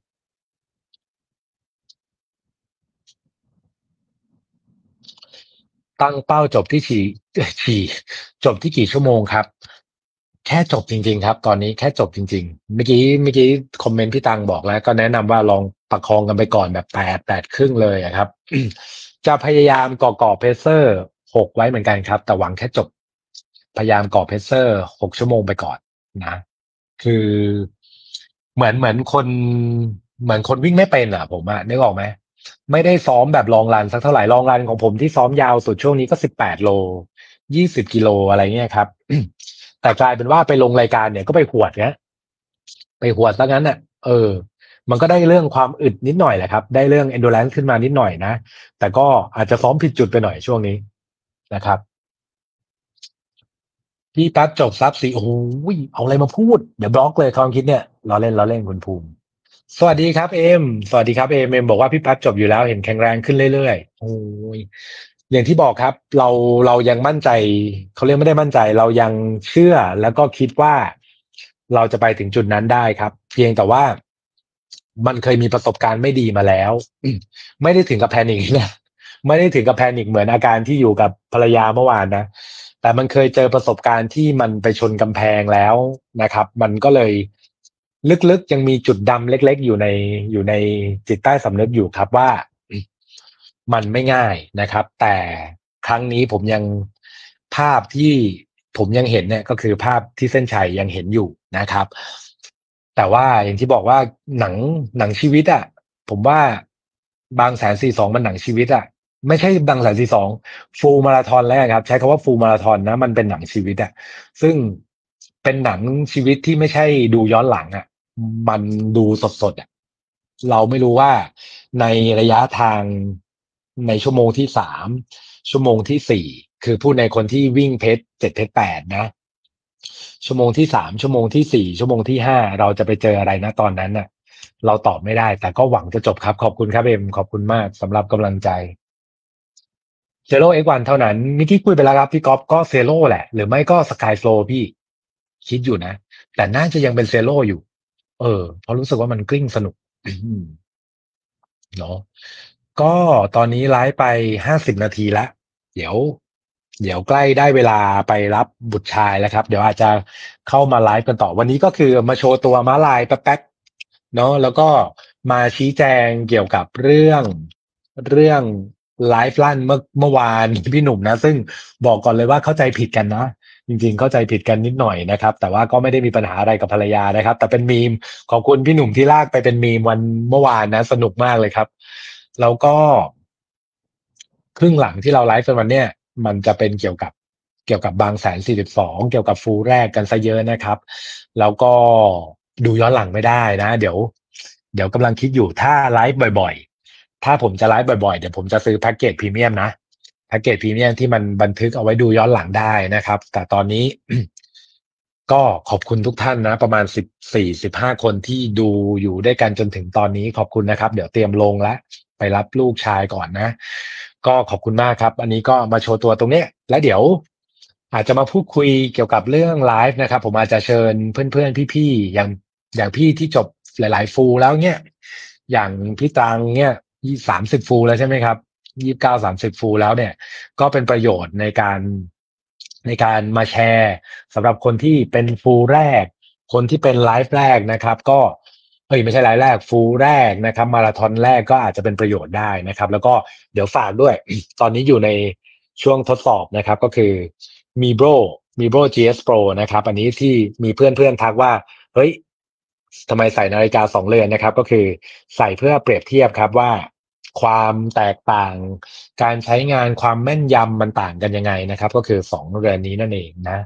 ตั้งเป้าจบที่ฉี่จบที่กี่ชั่วโมงครับแค่จบจริงๆครับตอนนี้แค่จบจริงๆเมื่อกี้คอมเมนต์พี่ตังบอกแล้วก็แนะนำว่าลองประคองกันไปก่อนแบบแปดครึ่งเลยอะครับจะพยายามก่อเพเซอร์6ไว้เหมือนกันครับแต่หวังแค่จบพยายามก่อเพเซอร์6 ชั่วโมงไปก่อนนะคือเหมือนคนวิ่งไม่เป็นอ่ะผมอะนึกออกไหมไม่ได้ซ้อมแบบลองรันสักเท่าไหร่ลองรันของผมที่ซ้อมยาวสุดช่วงนี้ก็18 โล20 กิโลอะไรเงี้ยครับแต่กลายเป็นว่าไปลงรายการเนี่ยก็ไปหวดเนี้ยไปหวดซะงั้นอ่ะเออมันก็ได้เรื่องความอึดนิดหน่อยแหละครับได้เรื่อง endurance ขึ้นมานิดหน่อยนะแต่ก็อาจจะซ้อมผิดจุดไปหน่อยช่วงนี้นะครับพี่แป๊บจบซับสี่โอ้โหเอาอะไรมาพูดเดี๋ยวบล็อกเลยความคิดเนี่ยล้อเล่นคุณภูมิสวัสดีครับเอมสวัสดีครับเอมบอกว่าพี่แป๊บจบอยู่แล้วเห็นแข็งแรงขึ้นเรื่อยๆโอ้ยอย่างที่บอกครับเรายังมั่นใจเขาเรียกไม่ได้มั่นใจเรายังเชื่อแล้วก็คิดว่าเราจะไปถึงจุดนั้นได้ครับเพียงแต่ว่ามันเคยมีประสบการณ์ไม่ดีมาแล้วไม่ได้ถึงกับแพนิคนะไม่ได้ถึงกับแพนิคเหมือนอาการที่อยู่กับภรรยาเมื่อวานนะแต่มันเคยเจอประสบการณ์ที่มันไปชนกำแพงแล้วนะครับมันก็เลยลึกๆยังมีจุดดำเล็กๆอยู่ในจิตใต้สำนึกอยู่ครับว่ามันไม่ง่ายนะครับแต่ครั้งนี้ผมยังภาพที่ผมยังเห็นเนี่ยก็คือภาพที่เส้นชัยยังเห็นอยู่นะครับแต่ว่าอย่างที่บอกว่าหนังหนังชีวิตอ่ะผมว่าบางแสน42มันหนังชีวิตอ่ะไม่ใช่บางแสน42ฟูลมาราธอนแล้วครับใช้คำว่าฟูลมาราธอนนะมันเป็นหนังชีวิตอ่ะซึ่งเป็นหนังชีวิตที่ไม่ใช่ดูย้อนหลังอ่ะมันดูสดๆอ่ะเราไม่รู้ว่าในระยะทางในชั่วโมงที่3ชั่วโมงที่4คือพูดในคนที่วิ่งเพจ7เพจ8นะชั่วโมงที่3ชั่วโมงที่4ชั่วโมงที่5เราจะไปเจออะไรนะตอนนั้นน่ะเราตอบไม่ได้แต่ก็หวังจะจบครับขอบคุณครับเอ็มขอบคุณมากสำหรับกำลังใจเซโร่X1เท่านั้นเมื่อกี้คุยไปแล้วครับพี่ก๊อฟก็เซโร่แหละหรือไม่ก็สกายโฟลพี่คิดอยู่นะแต่น่าจะยังเป็นเซโร่อยู่เพราะรู้สึกว่ามันกลิ้งสนุกเนาะก็ตอนนี้ไลฟ์ไป50 นาทีแล้วเดี๋ยวเดี๋ยวใกล้ได้เวลาไปรับบุตรชายแล้วครับเดี๋ยวอาจจะเข้ามาไลฟ์กันต่อวันนี้ก็คือมาโชว์ตัวม้าลายแป๊กๆเนาะแล้วก็มาชี้แจงเกี่ยวกับเรื่องไลฟ์ลั่นเมื่อวานพี่หนุ่มนะซึ่งบอกก่อนเลยว่าเข้าใจผิดกันนะจริงๆเข้าใจผิดกันนิดหน่อยนะครับแต่ว่าก็ไม่ได้มีปัญหาอะไรกับภรรยานะครับแต่เป็นมีมขอบคุณพี่หนุ่มที่ลากไปเป็นมีมวันเมื่อวานนะสนุกมากเลยครับ แล้วก็ครึ่งหลังที่เราไลฟ์กันวันเนี้ยมันจะเป็นเกี่ยวกับบางแสน42เกี่ยวกับฟูลแรกกันซะเยอะนะครับแล้วก็ดูย้อนหลังไม่ได้นะเดี๋ยวกำลังคิดอยู่ถ้าไลฟ์บ่อยๆถ้าผมจะไลฟ์บ่อยๆเดี๋ยวผมจะซื้อแพ็กเกจพรีเมียมนะแพ็กเกจพรีเมียมที่มันบันทึกเอาไว้ดูย้อนหลังได้นะครับแต่ตอนนี้ ก็ขอบคุณทุกท่านนะประมาณ14-15 คนที่ดูอยู่ด้วยกันจนถึงตอนนี้ขอบคุณนะครับเดี๋ยวเตรียมลงแล้วไปรับลูกชายก่อนนะก็ขอบคุณมากครับอันนี้ก็มาโชว์ตัวตรงเนี้ยแล้วเดี๋ยวอาจจะมาพูดคุยเกี่ยวกับเรื่องไลฟ์นะครับผมอาจจะเชิญเพื่อนๆพี่ๆอย่างพี่ที่จบหลายๆฟูลแล้วเนี่ยอย่างพี่ตังเนี่ย30 ฟูลแล้วใช่ไหมครับ29-30 ฟูลแล้วเนี่ย ก็เป็นประโยชน์ในการมาแชร์สำหรับคนที่เป็นฟูลแรกคนที่เป็นไลฟ์แรกนะครับก็ไม่ใช่ไลฟ์แรกฟูลแรกนะครับมาราธอนแรกก็อาจจะเป็นประโยชน์ได้นะครับแล้วก็เดี๋ยวฝากด้วยตอนนี้อยู่ในช่วงทดสอบนะครับก็คือ Mibro Mibro GS Pro นะครับอันนี้ที่มีเพื่อนๆทักว่าเฮ้ยทำไมใส่นาฬิกา2 เรือนนะครับก็คือใส่เพื่อเปรียบเทียบครับว่าความแตกต่างการใช้งานความแม่นยำมันต่างกันยังไงนะครับก็คือ2 เรือนนี้นั่นเองนะ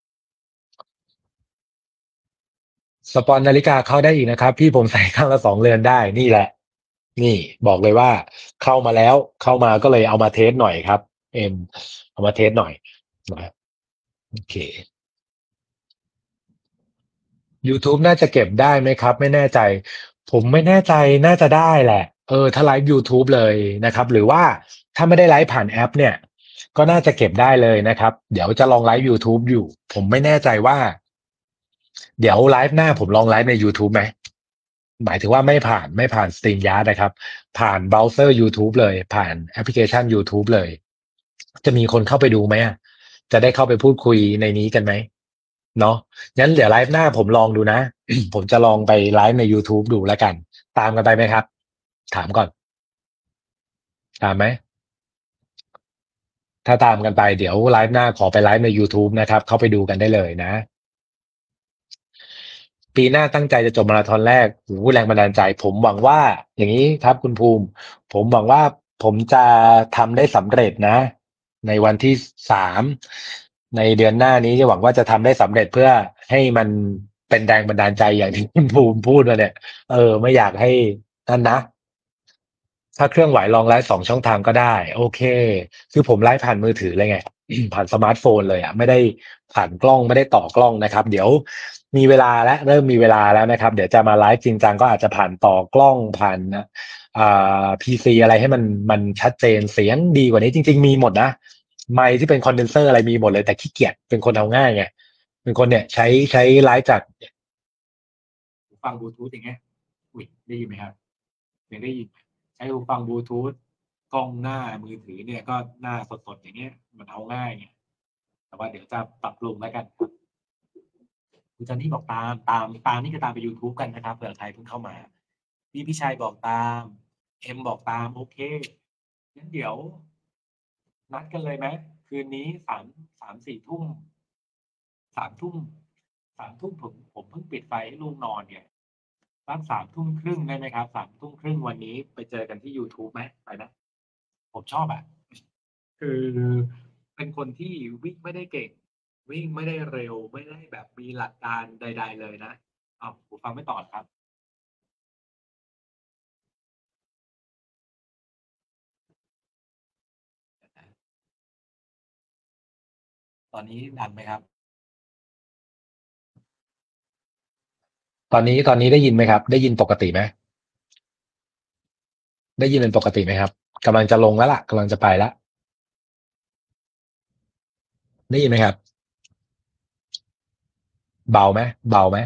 สปอนนาฬิกาเข้าได้อีกนะครับพี่ผมใส่ข้างละ2 เรือนได้นี่แหละนี่บอกเลยว่าเข้ามาแล้วเข้ามาก็เลยเอามาเทสหน่อยครับเอามาเทสหน่อยนะโอเค YouTube น่าจะเก็บได้ไหมครับไม่แน่ใจผมไม่แน่ใจน่าจะได้แหละถ้าไลฟ์ YouTube เลยนะครับหรือว่าถ้าไม่ได้ไลฟ์ผ่านแอปเนี่ยก็น่าจะเก็บได้เลยนะครับเดี๋ยวจะลองไลฟ์ YouTube อยู่ผมไม่แน่ใจว่าเดี๋ยวไลฟ์หน้าผมลองไลฟ์ใน YouTube ไหมหมายถึงว่าไม่ผ่าน StreamYard นะครับผ่านเบราว์เซอร์ YouTube เลยผ่านแอปพลิเคชัน YouTube เลยจะมีคนเข้าไปดูไหมอะจะได้เข้าไปพูดคุยในนี้กันไหม เนาะงั้นเดี๋ยวไลฟ์หน้าผมลองดูนะผมจะลองไปไลฟ์ใน YouTube ดูแล้วกันตามกันไปไหมครับถามก่อนตามไหมถ้าตามกันไปเดี๋ยวไลฟ์หน้าขอไปไลฟ์ใน YouTube นะครับเข้าไปดูกันได้เลยนะปีหน้าตั้งใจจะจบมาราธอนแรกโอ้โหแรงบันดาลใจผมหวังว่าอย่างนี้ครับคุณภูมิผมหวังว่าผมจะทำได้สำเร็จนะในวันที่3ในเดือนหน้านี้จะหวังว่าจะทำได้สำเร็จเพื่อให้มันเป็นแรงบันดาลใจอย่างที่คุณภูมิพูดมาเนี่ยไม่อยากให้นั่นนะ ถ้าเครื่องไหวลองไลฟ์2 ช่องทางก็ได้โอเคคือผมไลฟ์ผ่านมือถือเลยไงผ่านสมาร์ทโฟนเลยอ่ะไม่ได้ผ่านกล้องไม่ได้ต่อกล้องนะครับเดี๋ยวมีเวลาแล้วเริ่มมีเวลาแล้วนะครับเดี๋ยวจะมาไลฟ์จริงจังก็อาจจะผ่านต่อกล้องผ่านพีซีอะไรให้มันชัดเจนเสียงดีกว่านี้จริงๆมีหมดนะไมค์ที่เป็นคอนเดนเซอร์อะไรมีหมดเลยแต่ขี้เกียจเป็นคนเอาง่ายไงเป็นคนเนี่ยใช้ไลฟ์จากหูฟังบลูทูธอย่างเงี้ยอุ้ยได้ยินไหมครับยังได้ยิน ใช้หูฟังบลูทูธกล้องหน้ามือถือเนี่ยก็หน้าสดๆอย่างเงี้ยมันเอาง่ายไงแต่ว่าเดี๋ยวจะปรับปรุงแล้วกันคุณจันนี่บอกตามนี่จะตามไป YouTube กันนะครับเผื่อใครเพิ่งเข้ามาพี่ชัยบอกตามบอกตามโอเคงั้นเดี๋ยวนัดกันเลยไหมคืนนี้3-4 ทุ่ม3 ทุ่ม3 ทุ่มผมเพิ่งปิดไฟให้ลูกนอนเนี่ยสัก3 ทุ่มครึ่งได้ไหมครับ3 ทุ่มครึ่งวันนี้ไปเจอกันที่ YouTube ไหมไปนะผมชอบอ่ะ คือเป็นคนที่วิ่งไม่ได้เก่งวิ่งไม่ได้เร็วไม่ได้แบบมีหลักการใดๆเลยนะอ้าวผมฟังไม่ต่อครับตอนนี้ดังไหมครับตอนนี้ได้ยินไหมครับได้ยินปกติไหมได้ยินเป็นปกติไหมครับกำลังจะลงแล้วล่ะกำลังจะไปแล้วได้ยินไหมครับเบาไหม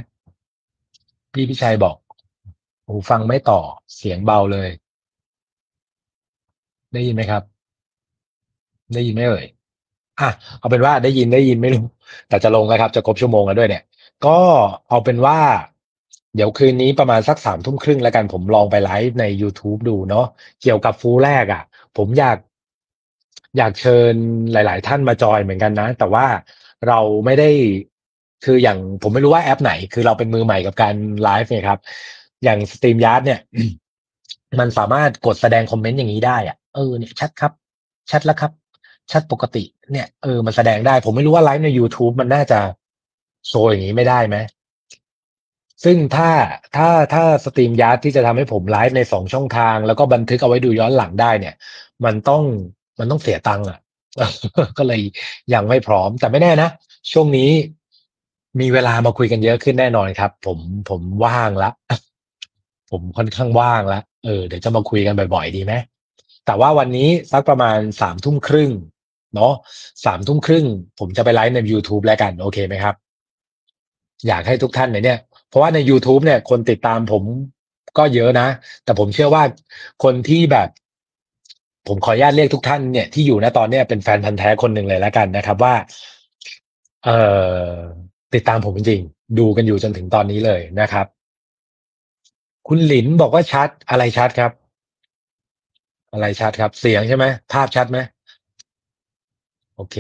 พี่ชัยบอกหูฟังไม่ต่อเสียงเบาเลยได้ยินไหมครับได้ยินไหมเอ่ยอ่ะเอาเป็นว่าได้ยินไม่รู้แต่จะลงแล้วครับจะครบชั่วโมงแล้วด้วยเนี่ยก็เอาเป็นว่าเดี๋ยวคืนนี้ประมาณสัก3 ทุ่มครึ่งแล้วกันผมลองไปไลฟ์ใน YouTube ดูเนาะเกี่ยวกับฟูลแรกอ่ะผมอยากเชิญหลายๆท่านมาจอยเหมือนกันนะแต่ว่าเราไม่ได้คืออย่างผมไม่รู้ว่าแอปไหนคือเราเป็นมือใหม่กับการไลฟ์เนี่ยครับอย่างสตรีมยาร์ดเนี่ยมันสามารถกดแสดงคอมเมนต์อย่างนี้ได้อ่ะเนี่ยชัดครับชัดแล้วครับชัดปกติเนี่ยมันแสดงได้ผมไม่รู้ว่าไลฟ์ใน YouTube มันน่าจะโชว์อย่างนี้ไม่ได้ไหม ซึ่งถ้าสตรีมยาร์ดที่จะทำให้ผมไลฟ์ใน2 ช่องทางแล้วก็บันทึกเอาไว้ดูย้อนหลังได้เนี่ยมันต้องมันต้องเสียตังค์อ่ะก็เลยยังไม่พร้อมแต่ไม่แน่นะช่วงนี้มีเวลามาคุยกันเยอะขึ้นแน่นอนครับผมว่างละผมค่อนข้างว่างละเดี๋ยวจะมาคุยกันบ่อยๆดีไหมแต่ว่าวันนี้สักประมาณ3 ทุ่มครึ่งเนาะ3 ทุ่มครึ่งผมจะไปไลฟ์ใน YouTube แล้วกันโอเคไหมครับ อยากให้ทุกท่านเนี่ยเพราะว่าใน YouTube เนี่ยคนติดตามผมก็เยอะนะแต่ผมเชื่อว่าคนที่แบบผมขออนุญาตเรียกทุกท่านเนี่ยที่อยู่ณตอนเนี้ยเป็นแฟนพันธุ์แท้คนหนึ่งเลยแล้วกันนะครับว่าเอ่อติดตามผมจริงๆดูกันอยู่จนถึงตอนนี้เลยนะครับคุณหลินบอกว่าชัดอะไรชัดครับอะไรชัดครับเสียงใช่ไหมภาพชัดไหมโอเค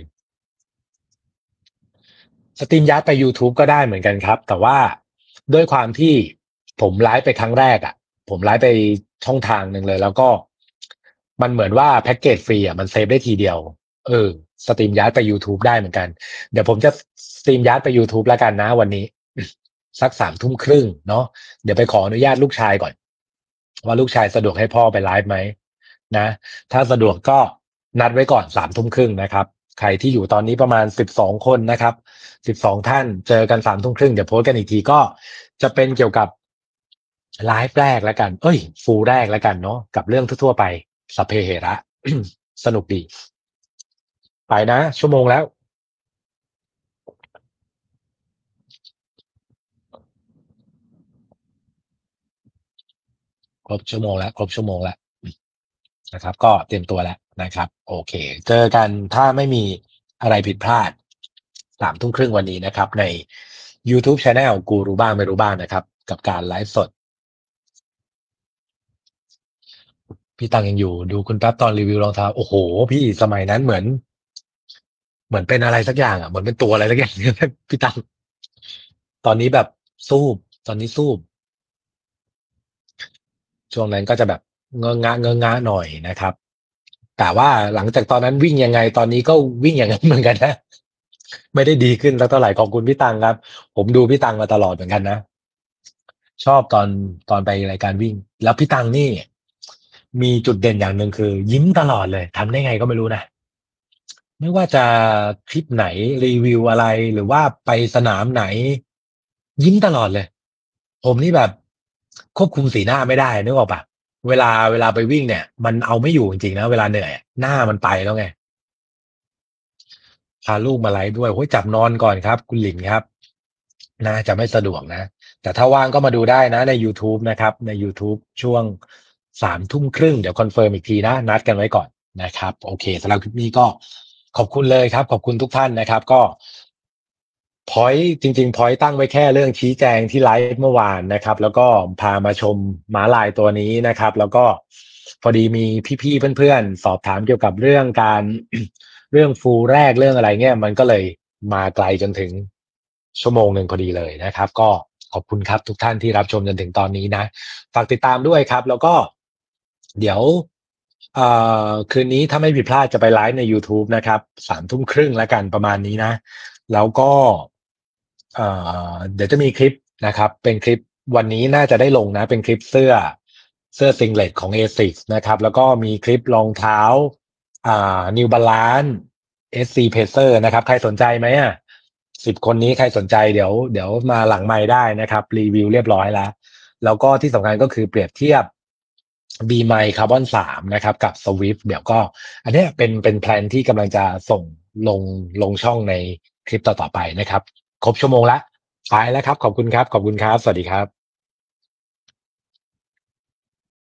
สตรีมยัดไป YouTube ก็ได้เหมือนกันครับแต่ว่าด้วยความที่ผมไลฟ์ไปครั้งแรกอ่ะผมไลฟ์ไปช่องทางหนึ่งเลยแล้วก็มันเหมือนว่าแพ็กเกจฟรีอ่ะมันเซฟได้ทีเดียวเออสตรีมยัดไป YouTube ได้เหมือนกันเดี๋ยวผมจะสตรีมยัดไป YouTube แล้วกันนะวันนี้สัก3 ทุ่มครึ่งเนาะเดี๋ยวไปขออนุญาตลูกชายก่อนว่าลูกชายสะดวกให้พ่อไปไลฟ์ไหมนะถ้าสะดวกก็นัดไว้ก่อน3 ทุ่มครึ่งนะครับใครที่อยู่ตอนนี้ประมาณ12 คนนะครับ 12 ท่านเจอกัน3 ทุ่มครึ่งเดี๋ยวโพสต์กันอีกทีก็จะเป็นเกี่ยวกับไลฟ์แรกแล้วกันฟูลแรกแล้วกันเนาะกับเรื่องทั่วๆไปสัพเพเหระสนุกดีไปนะชั่วโมงแล้วครบชั่วโมงแล้วนะครับก็เตรียมตัวแล้วนะครับโอเคเจอกันถ้าไม่มีอะไรผิดพลาด3 ทุ่มครึ่งวันนี้นะครับใน YouTube Channel กูรู้บ้างไม่รู้บ้างนะครับกับการไลฟ์สดพี่ตังยังอยู่ดูคุณแป๊บตอนรีวิวรองเท้าโอ้โหพี่สมัยนั้นเหมือนเป็นอะไรสักอย่างอ่ะเหมือนเป็นตัวอะไรสักอย่างพี่ตังตอนนี้แบบซูบตอนนี้ซูบช่วงนั้นก็จะแบบเงอะงะหน่อยนะครับแต่ว่าหลังจากตอนนั้นวิ่งยังไงตอนนี้ก็วิ่งอย่างนั้นเหมือนกันนะไม่ได้ดีขึ้นสักเท่าไหร่ขอบคุณพี่ตังครับผมดูพี่ตังมาตลอดเหมือนกันนะชอบตอนไปรายการวิ่งแล้วพี่ตังนี่มีจุดเด่นอย่างหนึ่งคือยิ้มตลอดเลยทำได้ไงก็ไม่รู้นะ ไม่ว่าจะคลิปไหนรีวิวอะไรหรือว่าไปสนามไหนยิ้มตลอดเลยผมนี่แบบควบคุมสีหน้าไม่ได้นึกออกปะเวลาไปวิ่งเนี่ยมันเอาไม่อยู่จริงๆนะเวลาเหนื่อยอะหน้ามันไปแล้วไงพาลูกมาไลฟ์ด้วยโอ้ยจับนอนก่อนครับคุณหลินครับน่าจะไม่สะดวกนะแต่ถ้าว่างก็มาดูได้นะใน YouTube นะครับใน YouTube ช่วง3 ทุ่มครึ่งเดี๋ยวคอนเฟิร์มอีกทีนะนัดกันไว้ก่อนนะครับโอเคสำหรับคลิปนี้ก็ขอบคุณเลยครับขอบคุณทุกท่านนะครับก็ พอยต์ตั้งไว้แค่เรื่องชี้แจงที่ไลฟ์เมื่อวานนะครับแล้วก็พามาชมม้าลายตัวนี้นะครับแล้วก็พอดีมีพี่ๆเพื่อนๆสอบถามเกี่ยวกับเรื่องการเรื่องฟูลแรกเรื่องอะไรเงี้ยมันก็เลยมาไกลจนถึง1 ชั่วโมงพอดีเลยนะครับก็ขอบคุณครับทุกท่านที่รับชมจนถึงตอนนี้นะฝากติดตามด้วยครับแล้วก็เดี๋ยวคืนนี้ถ้าไม่ผิดพลาดจะไปไลฟ์ใน YouTube นะครับ3 ทุ่มครึ่งแล้วกันประมาณนี้นะ แล้วก็เอ่เดี๋ยวจะมีคลิปนะครับเป็นคลิปวันนี้น่าจะได้ลงนะเป็นคลิปเสื้อซิงเ l ตของ ASICS นะครับแล้วก็มีคลิปรองเท้าNew Balance SC Pacer นะครับใครสนใจไหม10 คนนี้ใครสนใจเดี๋ยวมาหลังไมค์ได้นะครับรีวิวเรียบร้อยแล้วก็ที่สำคัญก็คือเปรียบเทียบ B m i Carbon 3นะครับกับ Swift เดี๋ยวก็อันเนี้ยเป็นแพลนที่กำลังจะส่งลงลงช่องในคลิปต่อๆไปนะครับครบชั่วโมงละไปแล้วครับขอบคุณครับขอบคุณครับสวัสดีครับ